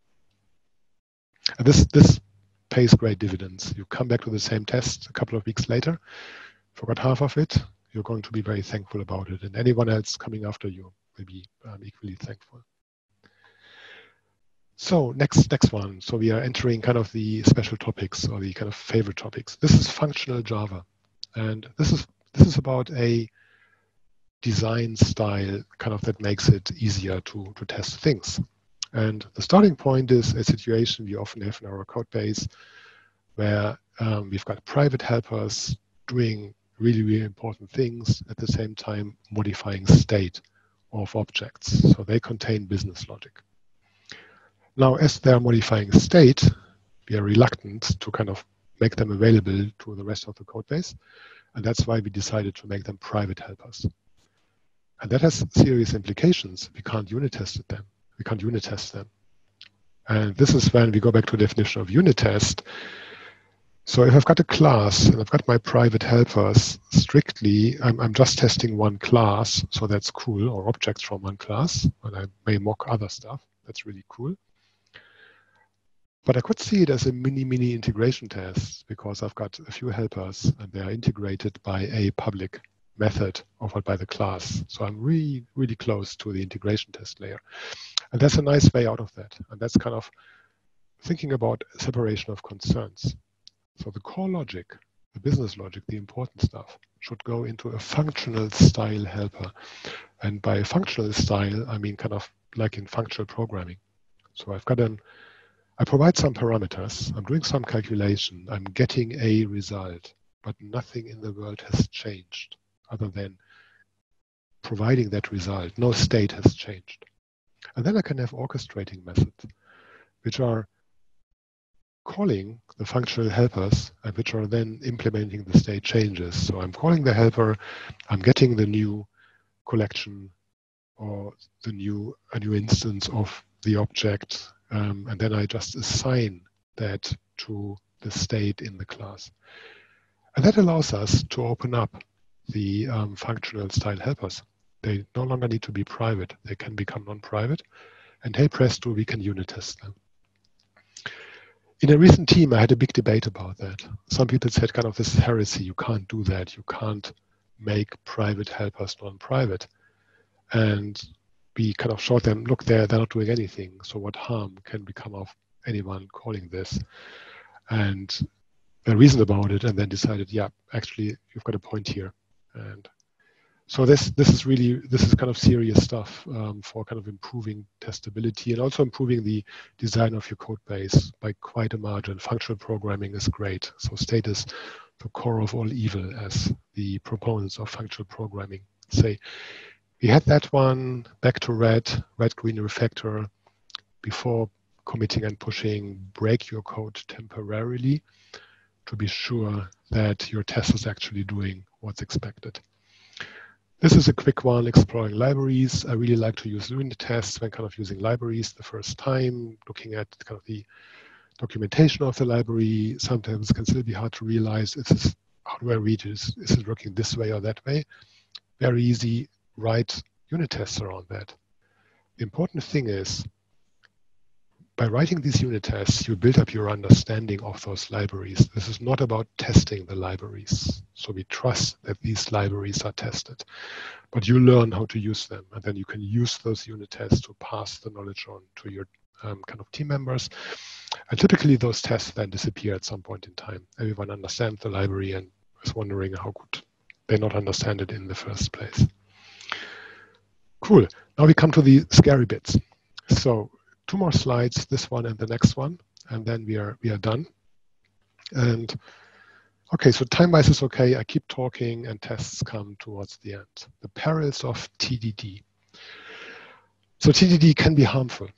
And this pays great dividends. You come back to the same test a couple of weeks later, forgot half of it, you're going to be very thankful about it. And anyone else coming after you will be equally thankful. So next one. So we are entering kind of the special topics or the kind of favorite topics. This is functional Java. And this is about a design style kind of that makes it easier to test things. And the starting point is a situation we often have in our code base where we've got private helpers doing really, really important things at the same time modifying state of objects. So they contain business logic. Now, as they're modifying state, we are reluctant to kind of make them available to the rest of the code base. And that's why we decided to make them private helpers. And that has serious implications. We can't unit test them. We can't unit test them. And this is when we go back to the definition of unit test. So if I've got a class and I've got my private helpers, strictly, I'm just testing one class, so that's cool, or objects from one class, and I may mock other stuff. That's really cool. But I could see it as a mini integration test because I've got a few helpers and they are integrated by a public method offered by the class. So I'm really, really close to the integration test layer. And that's a nice way out of that. And that's kind of thinking about separation of concerns. So the core logic, the business logic, the important stuff should go into a functional style helper. And by functional style, I mean kind of like in functional programming. So I provide some parameters, I'm doing some calculation, I'm getting a result, but nothing in the world has changed other than providing that result. No state has changed. And then I can have orchestrating methods, which are calling the functional helpers and which are then implementing the state changes. So I'm calling the helper, I'm getting the new collection or a new instance of the object, and then I just assign that to the state in the class. And that allows us to open up the functional style helpers. They no longer need to be private. They can become non-private. And hey presto, we can unit test them. In a recent team, I had a big debate about that. Some people said kind of this is heresy. You can't do that. You can't make private helpers non-private. And we kind of showed them, look, they're not doing anything. So what harm can become of anyone calling this? And they reasoned about it and then decided, yeah, actually, you've got a point here. And so this is kind of serious stuff for kind of improving testability and also improving the design of your code base by quite a margin. Functional programming is great. So state is the core of all evil, as the proponents of functional programming say. We had that one back to red-green refactor before committing and pushing break your code temporarily. to be sure that your test is actually doing what's expected. This is a quick one, exploring libraries. I really like to use unit tests when kind of using libraries the first time, looking at kind of the documentation of the library. Sometimes it can still be hard to realize, how do I read this? Is it working this way or that way? Very easy, write unit tests around that. The important thing is, by writing these unit tests, you build up your understanding of those libraries. This is not about testing the libraries. So we trust that these libraries are tested, but you learn how to use them. And then you can use those unit tests to pass the knowledge on to your kind of team members. And typically those tests then disappear at some point in time. Everyone understands the library and is wondering how could they not understand it in the first place. Cool. Now we come to the scary bits. So 2 more slides, this one and the next one, and then we are done. And okay, so time-wise is okay. I keep talking and tests come towards the end. The perils of TDD. So TDD can be harmful.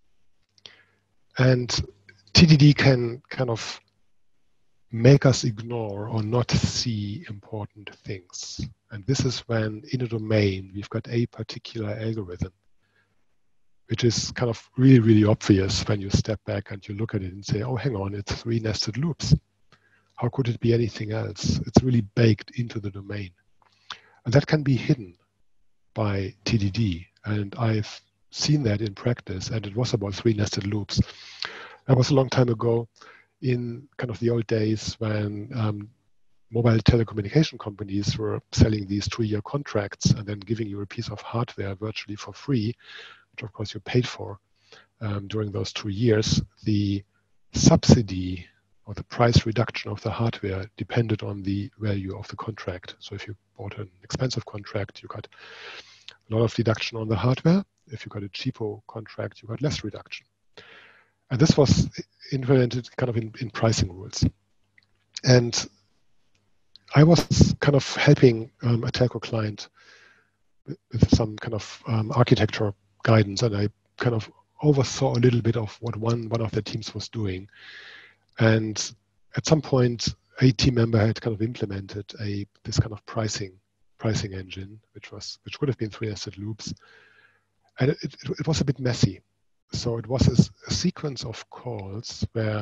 And TDD can kind of make us ignore or not see important things. And this is when in a domain, we've got a particular algorithm, which is kind of really, really obvious when you step back and you look at it and say, oh, hang on, it's 3 nested loops. How could it be anything else? It's really baked into the domain. And that can be hidden by TDD. And I've seen that in practice, and it was about 3 nested loops. That was a long time ago in kind of the old days when mobile telecommunication companies were selling these 2-year contracts and then giving you a piece of hardware virtually for free, which of course you paid for during those 2 years. The subsidy or the price reduction of the hardware depended on the value of the contract. So if you bought an expensive contract, you got a lot of deduction on the hardware. If you got a cheapo contract, you got less reduction. And this was implemented kind of in pricing rules. And I was kind of helping a telco client with some kind of architecture guidance, and I kind of oversaw a little bit of what one of the teams was doing. And at some point, a team member had kind of implemented this kind of pricing engine, which could have been 3 nested loops, and it was a bit messy. So it was a sequence of calls where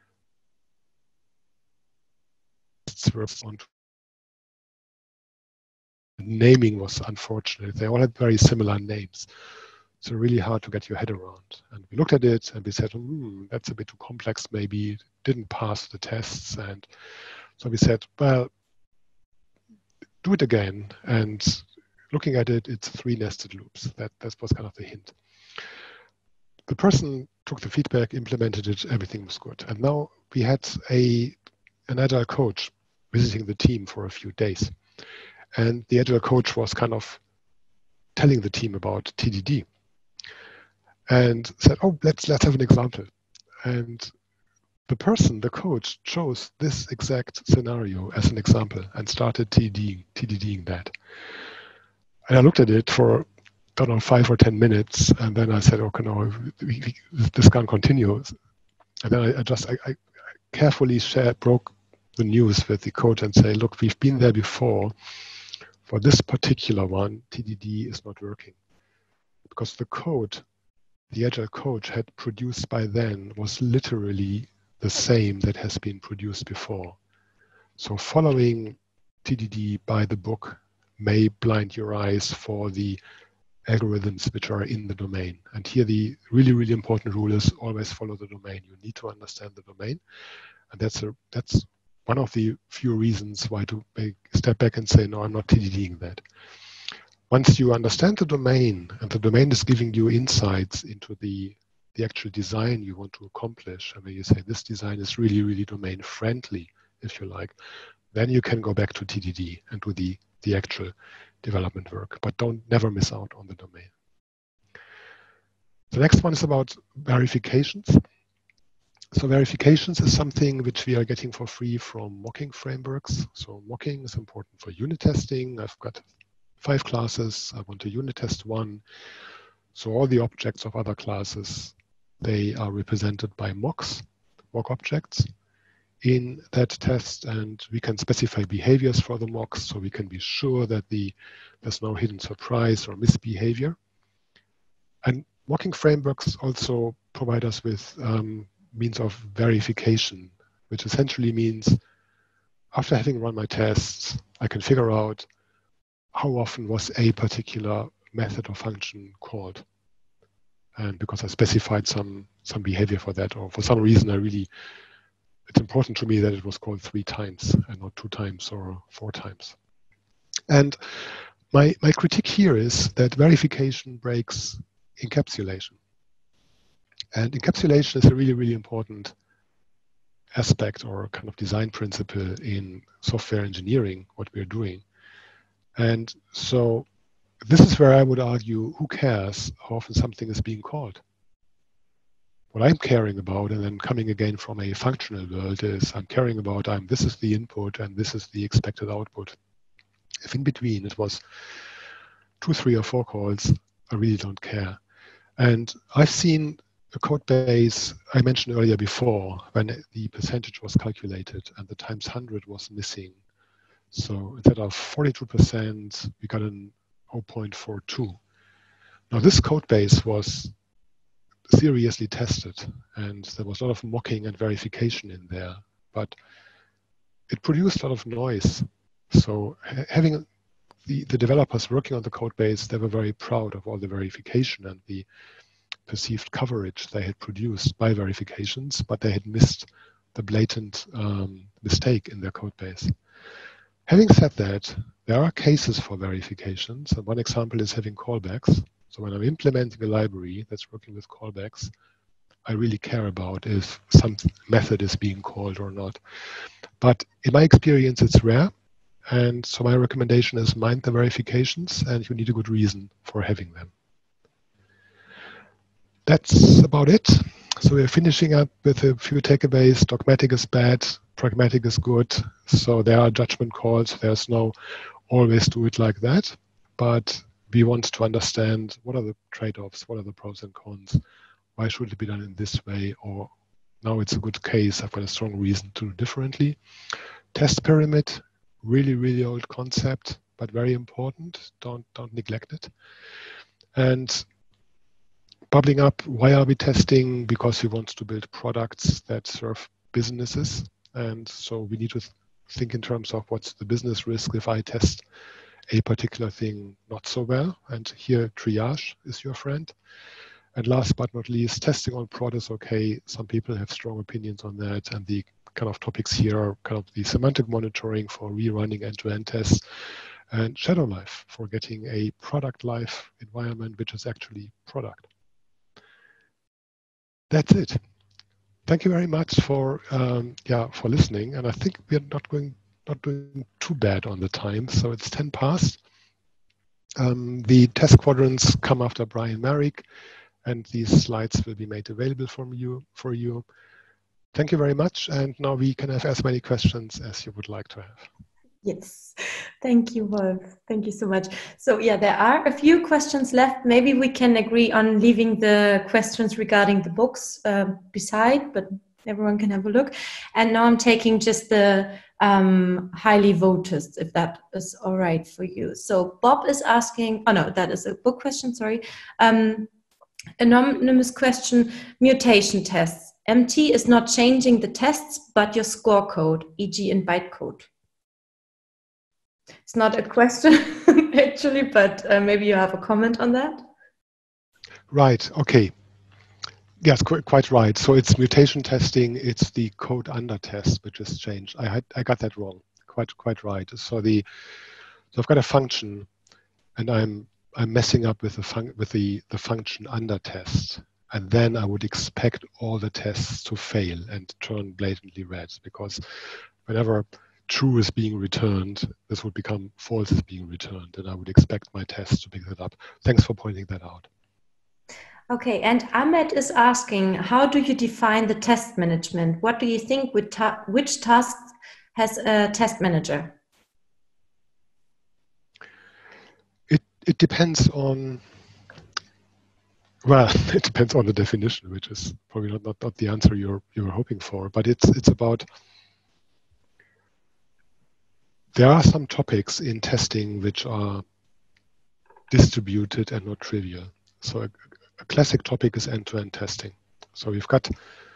naming was unfortunate. They all had very similar names. So really hard to get your head around. And we looked at it and we said, that's a bit too complex, maybe. It didn't pass the tests. And so we said, well, do it again. And looking at it, it's 3 nested loops. That was kind of the hint. The person took the feedback, implemented it, everything was good. And now we had an agile coach visiting the team for a few days. And the agile coach was kind of telling the team about TDD and said, oh, let's have an example. And the coach chose this exact scenario as an example and started TDDing that. And I looked at it for, I don't know, 5 or 10 minutes. And then I said, okay, no, this can't continue. And then I carefully broke the news with the coach and say, look, we've been there before. For this particular one, TDD is not working. Because the code the agile coach had produced by then was literally the same that has been produced before. So following TDD by the book may blind your eyes for the algorithms which are in the domain. And here the really, really important rule is always follow the domain. You need to understand the domain. And that's one of the few reasons why to step back and say, no, I'm not TDDing that. Once you understand the domain and the domain is giving you insights into the actual design you want to accomplish, and when you say this design is really, really domain friendly, if you like, then you can go back to TDD and do the actual development work, but never miss out on the domain. The next one is about verifications. So verifications is something which we are getting for free from mocking frameworks. So mocking is important for unit testing. I've got 5 classes. I want to unit test 1. So all the objects of other classes, they are represented by mocks, mock objects. in that test, and we can specify behaviors for the mocks, so we can be sure that there's no hidden surprise or misbehavior. And mocking frameworks also provide us with means of verification, which essentially means after having run my tests, I can figure out how often was a particular method or function called. And because I specified some behavior for that, or for some reason it's important to me that it was called 3 times and not 2 times or 4 times. And my critique here is that verification breaks encapsulation. And encapsulation is a really, really important aspect or kind of design principle in software engineering, what we're doing. And so this is where I would argue, who cares how often something is being called? What I'm caring about, and then coming again from a functional world, is I'm caring about this is the input and this is the expected output. If in between it was 2, 3, or 4 calls, I really don't care. And I've seen a code base I mentioned earlier before, when the percentage was calculated and the times 100 was missing. So instead of 42%, we got an 0.42. Now this code base was seriously tested, and there was a lot of mocking and verification in there, but it produced a lot of noise. So having the developers working on the code base, they were very proud of all the verification and the perceived coverage they had produced by verifications, but they had missed the blatant mistake in their code base. Having said that, there are cases for verifications, and one example is having callbacks. So when I'm implementing a library that's working with callbacks, I really care about if some method is being called or not. But in my experience, it's rare. And so my recommendation is mind the verifications, and you need a good reason for having them. That's about it. So we're finishing up with a few takeaways. Dogmatic is bad, pragmatic is good. So there are judgment calls. There's no always do it like that. But we want to understand what are the trade-offs, what are the pros and cons, why should it be done in this way, or now it's a good case, I've got a strong reason to do differently. Test pyramid, really, really old concept, but very important. Don't neglect it. And bubbling up, why are we testing? Because we want to build products that serve businesses. And so we need to think in terms of what's the business risk if I test a particular thing not so well. And here triage is your friend. And last but not least, testing on prod is okay. Some people have strong opinions on that. And the kind of topics here are kind of the semantic monitoring for rerunning end-to-end tests, and shadow life for getting a product life environment, which is actually product. That's it. Thank you very much for listening. And I think we're not doing too bad on the time. So it's 10 past. The test quadrants come after Brian Merrick, and these slides will be made available for you. Thank you very much. And now we can have as many questions as you would like to have. Yes, thank you, Wolf. Thank you so much. So yeah, there are a few questions left. Maybe we can agree on leaving the questions regarding the books beside, but everyone can have a look. And now I'm taking just the highly voted, if that is all right for you. So Bob is asking, oh no, that is a book question, sorry. Anonymous question, mutation tests. MT is not changing the tests, but your score code, e.g. in bytecode. It's not a question, actually, but maybe you have a comment on that? Right, okay. Yes, quite right. So it's mutation testing, it's the code under test, which is changed. I got that wrong, quite right. So I've got a function, and I'm messing up with the function under test. And then I would expect all the tests to fail and turn blatantly red, because whenever true is being returned, this would become false is being returned, and I would expect my tests to pick that up. Thanks for pointing that out. Okay, and Ahmed is asking, how do you define the test management? What do you think, which task has a test manager? It depends on, well, it depends on the definition, which is probably not the answer you're hoping for, but it's about there are some topics in testing which are distributed and not trivial. So a classic topic is end-to-end testing. So we've got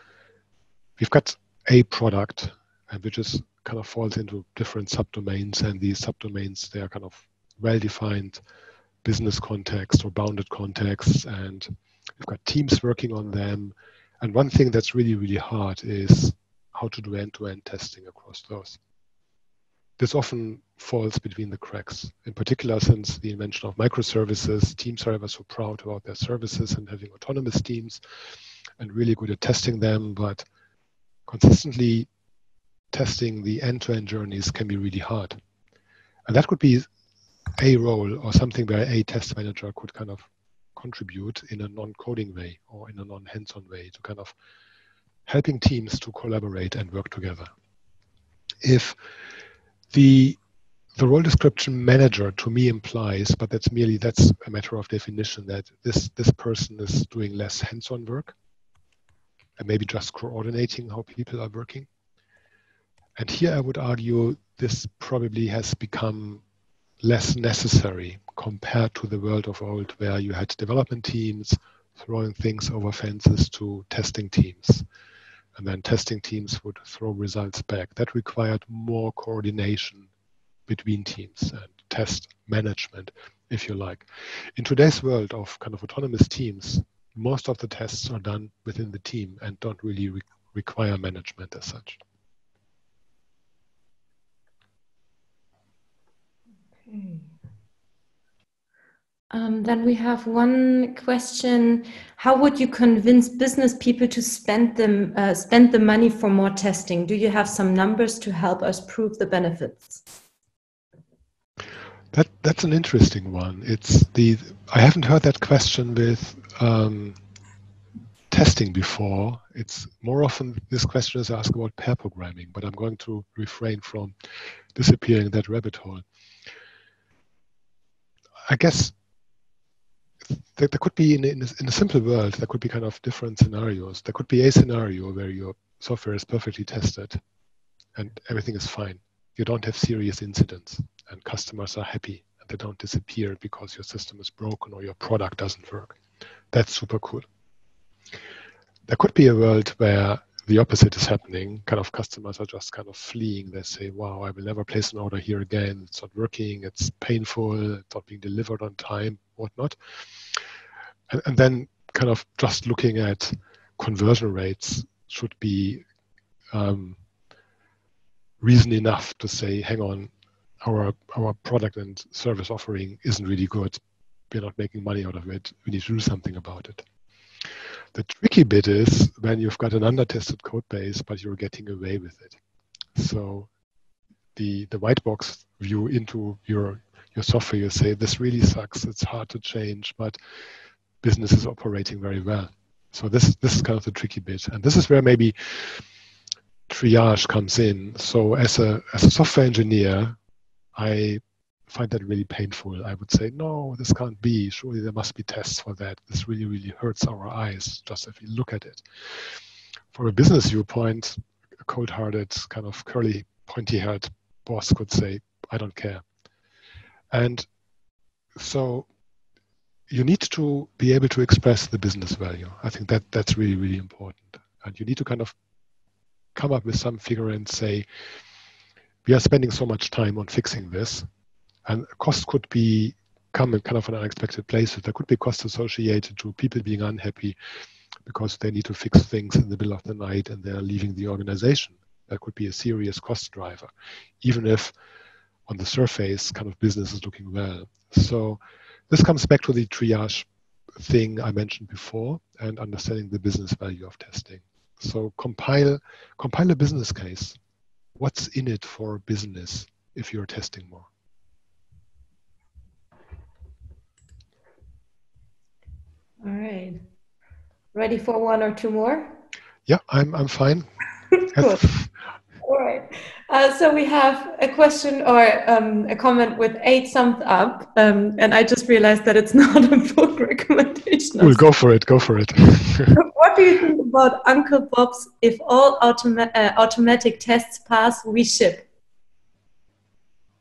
a product, and which is kind of falls into different subdomains, and these subdomains, they are kind of well-defined business context or bounded contexts, and we've got teams working on them. And one thing that's really, really hard is how to do end-to-end testing across those. This often falls between the cracks. In particular, since the invention of microservices, teams are ever so proud about their services and having autonomous teams and really good at testing them, but consistently testing the end-to-end journeys can be really hard. And that could be a role or something where a test manager could kind of contribute in a non-coding way or in a non-hands-on way to kind of helping teams to collaborate and work together. If the role description manager to me implies, but that's a matter of definition, that this person is doing less hands-on work and maybe just coordinating how people are working. And here I would argue this probably has become less necessary compared to the world of old, where you had development teams throwing things over fences to testing teams. And then testing teams would throw results back. That required more coordination between teams and test management, if you like. In today's world of kind of autonomous teams, most of the tests are done within the team and don't really require management as such. Okay. Then we have one question. How would you convince business people to spend the money for more testing? Do you have some numbers to help us prove the benefits? That's an interesting one. I haven't heard that question with testing before. It's more often this question is asked about pair programming, but I'm going to refrain from disappearing that rabbit hole. I guess there could be, in a simple world, there could be kind of different scenarios. There could be a scenario where your software is perfectly tested and everything is fine. You don't have serious incidents and customers are happy and they don't disappear because your system is broken or your product doesn't work. That's super cool. There could be a world where the opposite is happening. Kind of customers are just kind of fleeing. They say, wow, I will never place an order here again. It's not working. It's painful. It's not being delivered on time, whatnot. And then kind of just looking at conversion rates should be reason enough to say, hang on, our product and service offering isn't really good. We're not making money out of it. We need to do something about it. The tricky bit is when you've got an under-tested code base, but you're getting away with it. So the white box view into your software, you say, this really sucks. It's hard to change, but business is operating very well. So this is kind of the tricky bit. And this is where maybe triage comes in. So as a software engineer, I find that really painful. I would say, no, this can't be. Surely there must be tests for that. This really, really hurts our eyes just if you look at it. From a business viewpoint, a cold-hearted, kind of curly, pointy-haired boss could say, I don't care. And so you need to be able to express the business value. I think that's really, really important. And you need to kind of come up with some figure and say, we are spending so much time on fixing this. And costs could come in kind of an unexpected places. There could be costs associated to people being unhappy because they need to fix things in the middle of the night and they're leaving the organization. That could be a serious cost driver, even if on the surface kind of business is looking well. So this comes back to the triage thing I mentioned before and understanding the business value of testing. So compile a business case. What's in it for business if you're testing more? All right. Ready for one or two more? Yeah, I'm fine. Cool. All right. So we have a question or a comment with 8 thumbs up, and I just realized that it's not a book recommendation. Cool, go for it. Go for it. What do you think about Uncle Bob's "If all automatic tests pass, we ship"?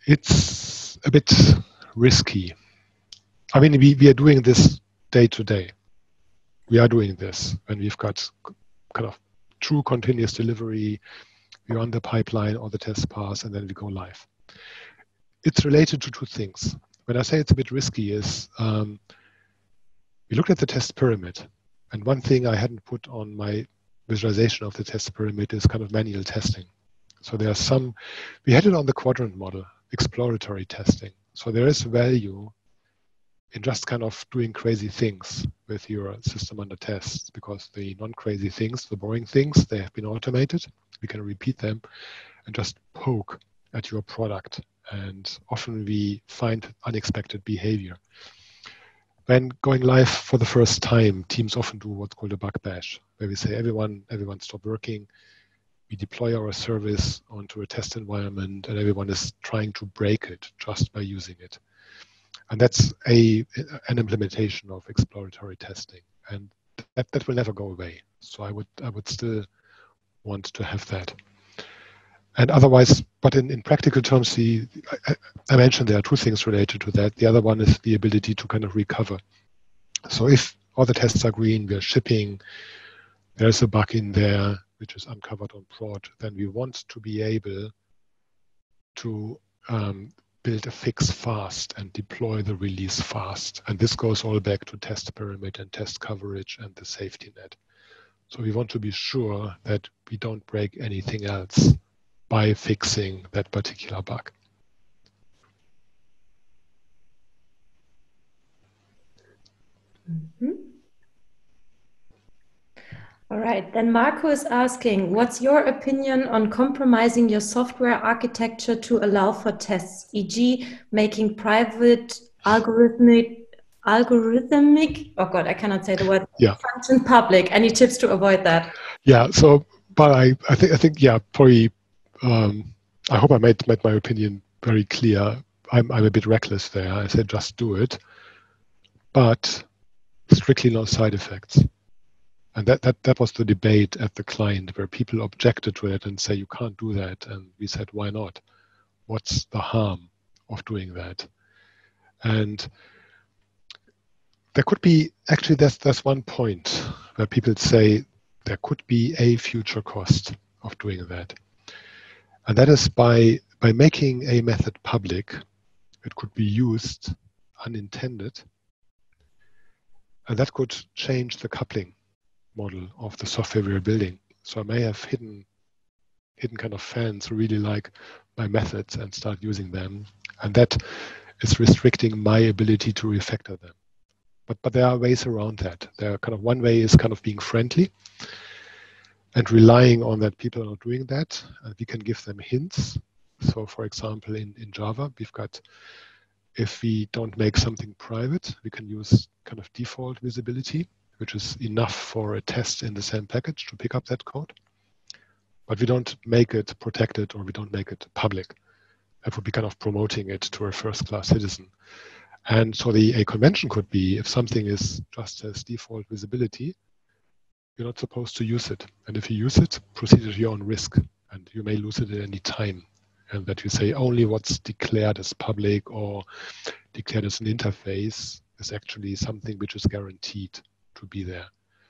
It's a bit risky. I mean, we are doing this day to day. We are doing this when we've got kind of true continuous delivery, we run the pipeline or the test pass, and then we go live. It's related to two things. When I say it's a bit risky is, we looked at the test pyramid, and one thing I hadn't put on my visualization of the test pyramid is kind of manual testing. So there are some, we had it on the quadrant model, exploratory testing. So there is value in just kind of doing crazy things with your system under test, because the non-crazy things, the boring things, they have been automated. We can repeat them and just poke at your product. And often we find unexpected behavior. When going live for the first time, teams often do what's called a bug bash, where we say everyone stop working. We deploy our service onto a test environment, and everyone is trying to break it just by using it. And that's an implementation of exploratory testing, and that will never go away. So I would still want to have that. And otherwise, but in practical terms, I mentioned there are two things related to that. The other one is the ability to kind of recover. So if all the tests are green, we're shipping, there's a bug in there which is uncovered on prod, then we want to be able to build a fix fast and deploy the release fast. And this goes all back to test pyramid and test coverage and the safety net. So we want to be sure that we don't break anything else by fixing that particular bug. Mm-hmm. All right, then Marco is asking, what's your opinion on compromising your software architecture to allow for tests, e.g. making private algorithmic, oh God, I cannot say the word, function public. Any tips to avoid that? Yeah, so, but I think, yeah, probably, I hope I made my opinion very clear. I'm a bit reckless there. I said just do it, but strictly no side effects. And that was the debate at the client, where people objected to it and say you can't do that. And we said, why not? What's the harm of doing that? And there could be, actually that's one point where people say there could be a future cost of doing that. And that is by making a method public, it could be used unintended. And that could change the coupling model of the software we're building. So I may have hidden kind of fans who really like my methods and start using them. And that is restricting my ability to refactor them. But there are ways around that. There are kind of one way is kind of being friendly and relying on that people are not doing that. And we can give them hints. So for example, in Java, we've got, if we don't make something private, we can use kind of default visibility, which is enough for a test in the same package to pick up that code. But we don't make it protected, or we don't make it public. That would be kind of promoting it to a first-class citizen. And so a convention could be, if something is just as default visibility, you're not supposed to use it. And if you use it, proceed at your own risk. And you may lose it at any time. And that you say only what's declared as public or declared as an interface is actually something which is guaranteed to be there.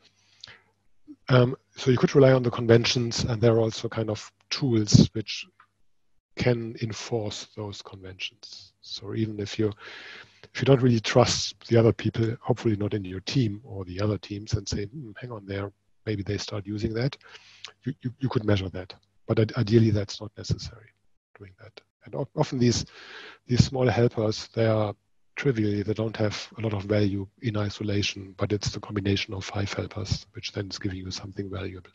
So you could rely on the conventions, and there are also kind of tools which can enforce those conventions. So even if you don't really trust the other people, hopefully not in your team or the other teams, and say, hang on there, maybe they start using that, you could measure that. But ideally, that's not necessary, doing that. And often these small helpers, they are trivial, they don't have a lot of value in isolation, but it's the combination of 5 helpers, which then is giving you something valuable.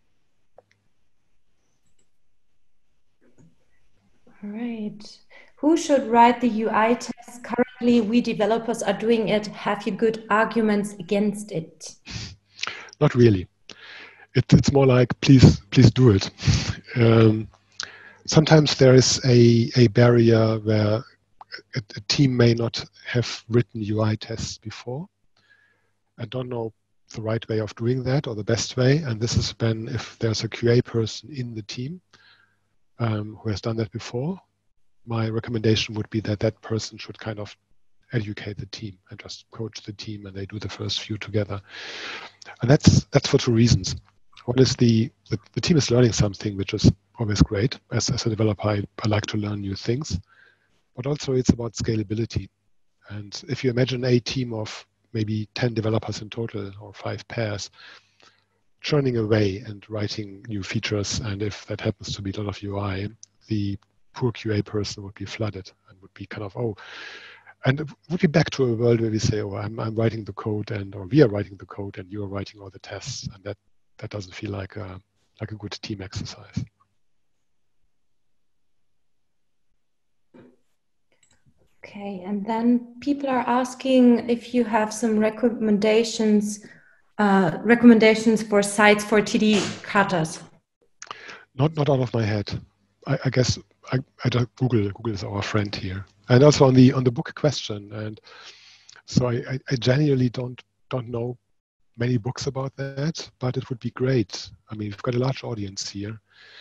All right. Who should write the UI tests? Currently, we developers are doing it. Have you good arguments against it? Not really. It's more like, please do it. Sometimes there is a barrier where a team may not have written UI tests before and don't know the right way of doing that or the best way. And this is when, if there's a QA person in the team who has done that before, my recommendation would be that that person should kind of educate the team and just coach the team, and they do the first few together. And that's for two reasons. One is the team is learning something, which is always great. As a developer, I like to learn new things, but also it's about scalability. And if you imagine a team of maybe 10 developers in total or 5 pairs churning away and writing new features, and if that happens to be a lot of UI, the poor QA person would be flooded and would be kind of, and it would be back to a world where we say, I'm writing the code, or we are writing the code, and you're writing all the tests, and that doesn't feel like a good team exercise. Okay, and then people are asking if you have some recommendations for sites for TD katas. Not out of my head. I guess I don't Google. Google is our friend here. And also on the book question, and so I genuinely don't know many books about that, but it would be great. I mean, we've got a large audience here.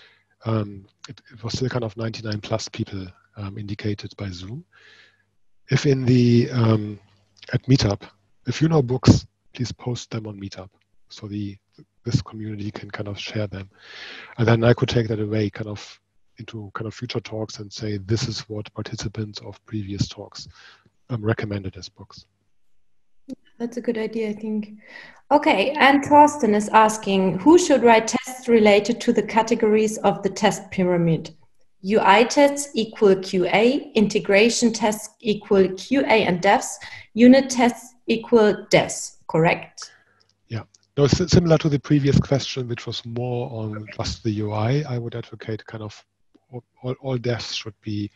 It was still kind of 99 plus people indicated by Zoom. If in the at Meetup, if you know books, please post them on Meetup, so this community can kind of share them, and then I could take that away kind of into kind of future talks and say this is what participants of previous talks recommended as books. That's a good idea, I think. Okay, and Thorsten is asking, who should write tests related to the categories of the test pyramid? UI tests equal QA, integration tests equal QA and devs, unit tests equal devs, correct? Yeah, no, similar to the previous question, which was more on just the UI, I would advocate kind of all devs should be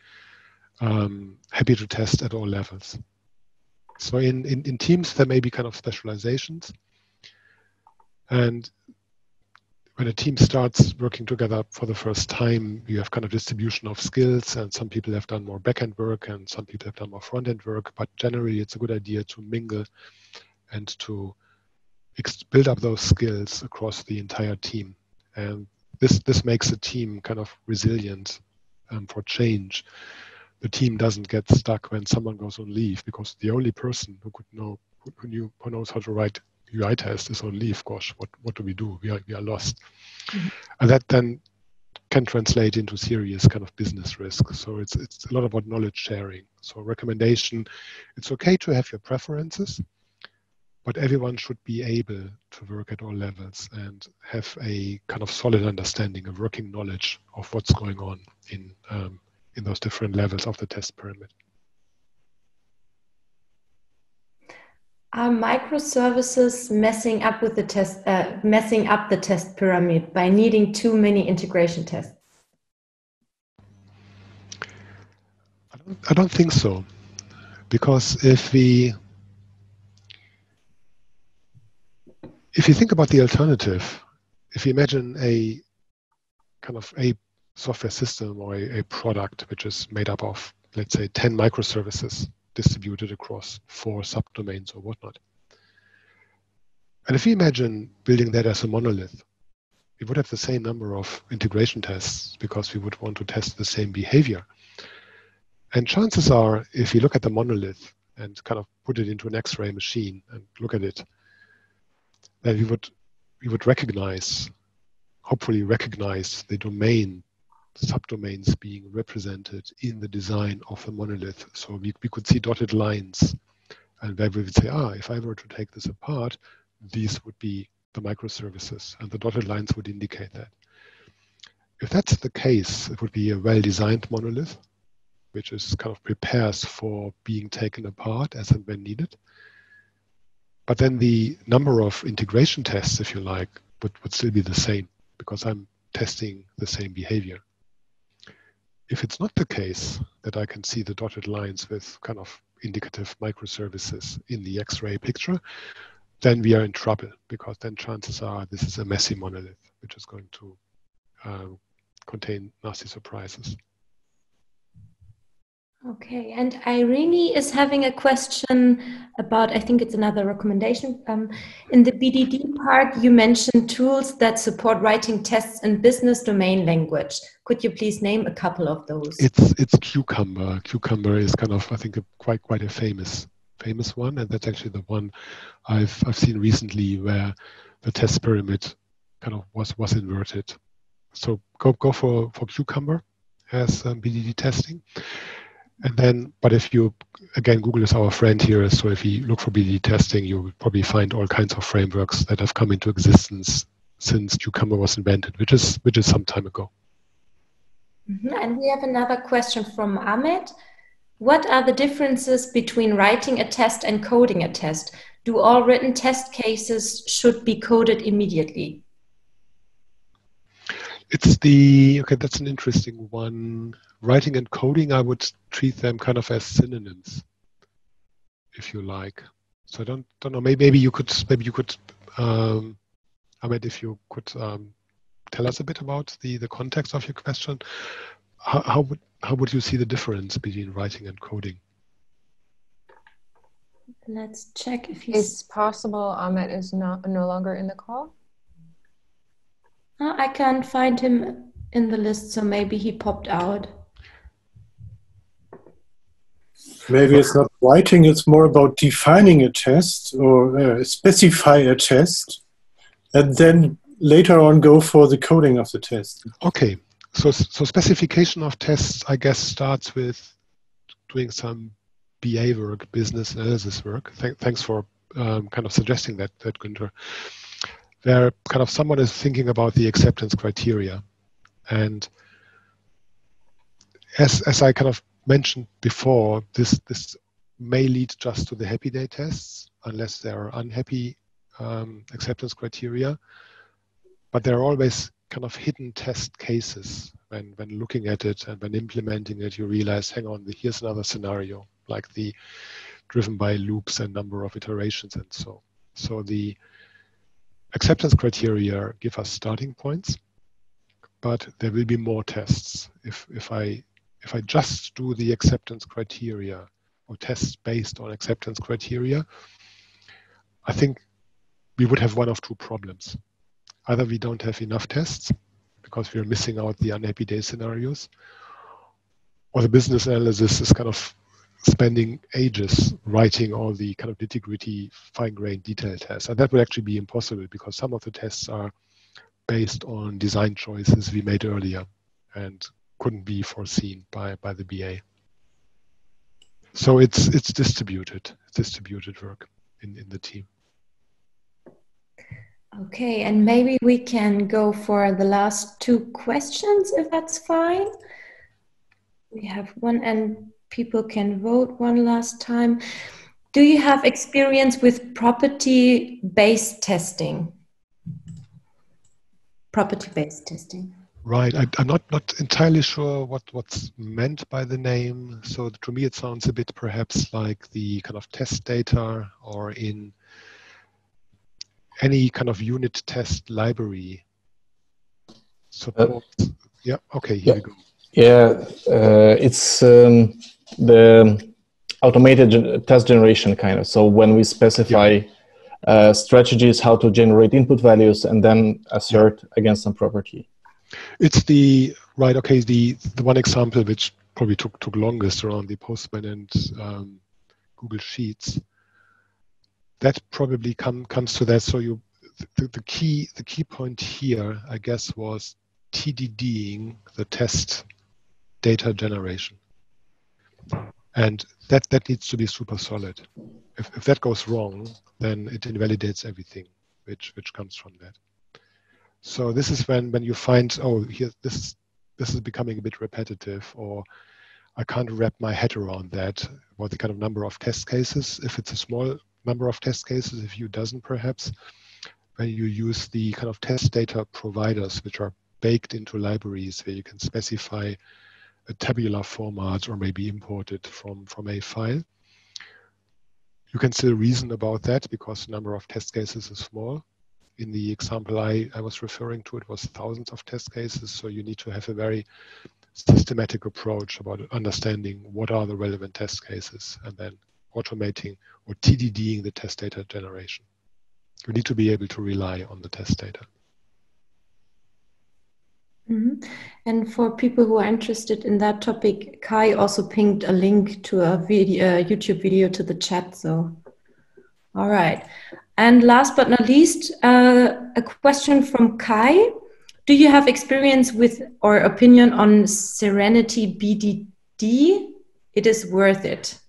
happy to test at all levels. So in teams, there may be kind of specializations. And when a team starts working together for the first time, you have kind of distribution of skills, and some people have done more back-end work and some people have done more front-end work, but generally it's a good idea to mingle and to build up those skills across the entire team. And this makes a team kind of resilient for change. The team doesn't get stuck when someone goes on leave, because the only person who knows how to write UI test is on leave. Gosh, what do we do? We are lost. Mm-hmm. And that then can translate into serious kind of business risk. So it's a lot about knowledge sharing. So recommendation, it's okay to have your preferences, but everyone should be able to work at all levels and have a kind of solid understanding, a working knowledge of what's going on in those different levels of the test pyramid. Are microservices messing up with the test, messing up the test pyramid by needing too many integration tests? I don't think so, because if you think about the alternative, if you imagine a kind of a software system or a product which is made up of, let's say, 10 microservices distributed across 4 subdomains or whatnot. And if you imagine building that as a monolith, we would have the same number of integration tests because we would want to test the same behavior. And chances are, if you look at the monolith and kind of put it into an X-ray machine and look at it, that we would hopefully recognize the subdomains being represented in the design of the monolith. So we could see dotted lines, and where we would say, if I were to take this apart, these would be the microservices, and the dotted lines would indicate that. If that's the case, it would be a well-designed monolith, which is kind of prepares for being taken apart as and when needed. But then the number of integration tests, if you like, would still be the same, because I'm testing the same behavior. If it's not the case that I can see the dotted lines with kind of indicative microservices in the X-ray picture, then we are in trouble, because then chances are this is a messy monolith, which is going to contain nasty surprises. Okay, and Irene is having a question about, I think it's another recommendation. In the BDD part, you mentioned tools that support writing tests in business domain language. Could you please name a couple of those? It's Cucumber. Cucumber is kind of, I think, quite a famous one, and that's actually the one I've seen recently where the test pyramid kind of was inverted. So go for Cucumber as BDD testing. And then, but if you, again, Google is our friend here, so if you look for BDD testing, you will probably find all kinds of frameworks that have come into existence since Cucumber was invented, which is some time ago. Mm-hmm. And we have another question from Ahmed. What are the differences between writing a test and coding a test? Do all written test cases should be coded immediately? Okay, that's an interesting one. Writing and coding, I would treat them kind of as synonyms, if you like. So I don't know. Maybe you could, Ahmed, if you could tell us a bit about the context of your question. How would you see the difference between writing and coding? Let's check if it's possible Ahmed is no longer in the call. I can't find him in the list, so maybe he popped out. Maybe it's not writing, it's more about defining a test or specify a test and then later on go for the coding of the test. Okay, so specification of tests, I guess, starts with doing some BA work, business analysis work. Thanks for kind of suggesting that, Günther. Where kind of someone is thinking about the acceptance criteria. And as I kind of mentioned before, this may lead just to the happy day tests, unless there are unhappy acceptance criteria. But there are always kind of hidden test cases when looking at it, and when implementing it, you realize, hang on, here's another scenario, like the driven by loops and number of iterations and so. So the acceptance criteria give us starting points, but there will be more tests. If I just do the acceptance criteria or tests based on acceptance criteria, I think we would have one of two problems. Either we don't have enough tests because we're missing out the unhappy day scenarios, or the business analysis is kind of spending ages writing all the kind of nitty-gritty, fine-grained detail tests. And that would actually be impossible because some of the tests are based on design choices we made earlier and couldn't be foreseen by the BA. So it's distributed work in the team. Okay, and maybe we can go for the last two questions, if that's fine. We have one, and people can vote one last time. Do you have experience with property-based testing? Property-based testing. Right. I'm not entirely sure what's meant by the name. So to me, it sounds a bit perhaps like the kind of test data, or in any kind of unit test library. Support. Yeah. Okay. Here we go. Yeah, it's the automated test generation kind of. So when we specify strategies how to generate input values and then assert against some property. It's the right. Okay, the one example which probably took longest around the Postman and Google Sheets. That probably comes to that. So the key point here, I guess, was TDDing the test data generation, and that needs to be super solid. If that goes wrong, then it invalidates everything which comes from that. So this is when you find, oh, here this is becoming a bit repetitive, or I can't wrap my head around that, or the kind of number of test cases. If it's a small number of test cases, a few dozen perhaps, when you use the kind of test data providers which are baked into libraries where you can specify a tabular format or maybe import it from a file. You can still reason about that because the number of test cases is small. In the example I was referring to, it was thousands of test cases, so you need to have a very systematic approach about understanding what are the relevant test cases and then automating or TDDing the test data generation. We need to be able to rely on the test data. Mm-hmm. And for people who are interested in that topic, Kai also pinged a link to a video, YouTube video to the chat. So, all right. And last but not least, a question from Kai. Do you have experience with or opinion on Serenity BDD? It is worth it.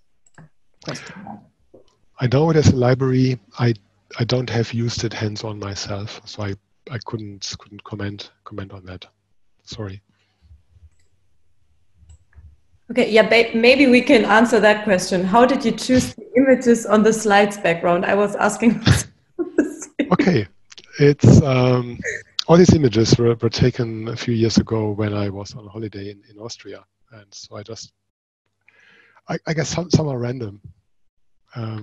I know it as a library. I don't have used it hands-on myself, so I couldn't comment on that. Sorry. Okay, yeah, maybe we can answer that question. How did you choose the images on the slides background? I was asking. Okay, it's all these images were taken a few years ago when I was on holiday in Austria, and so I guess some are random. I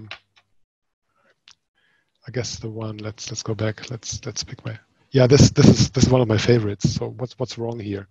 guess the one let's go back. Let's pick my. Yeah, this is one of my favorites. So what's wrong here?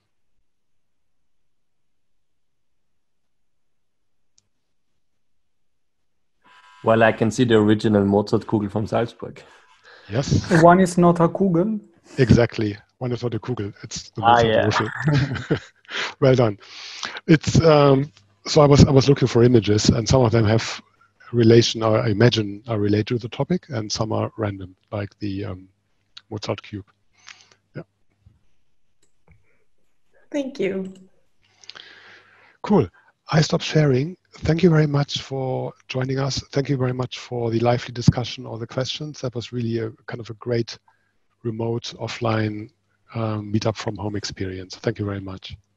Well, I can see the original Mozartkugel from Salzburg. Yes. One is not a Kugel. Exactly. One is not a Kugel. It's the Mozartwürfel. Well done. It's so I was looking for images, and some of them have relation, or I imagine are related to the topic, and some are random, like the Mozart cube. Yeah. Thank you. Cool. I stop sharing. Thank you very much for joining us. Thank you very much for the lively discussion, all the questions. That was really a kind of a great remote offline meetup from home experience. Thank you very much.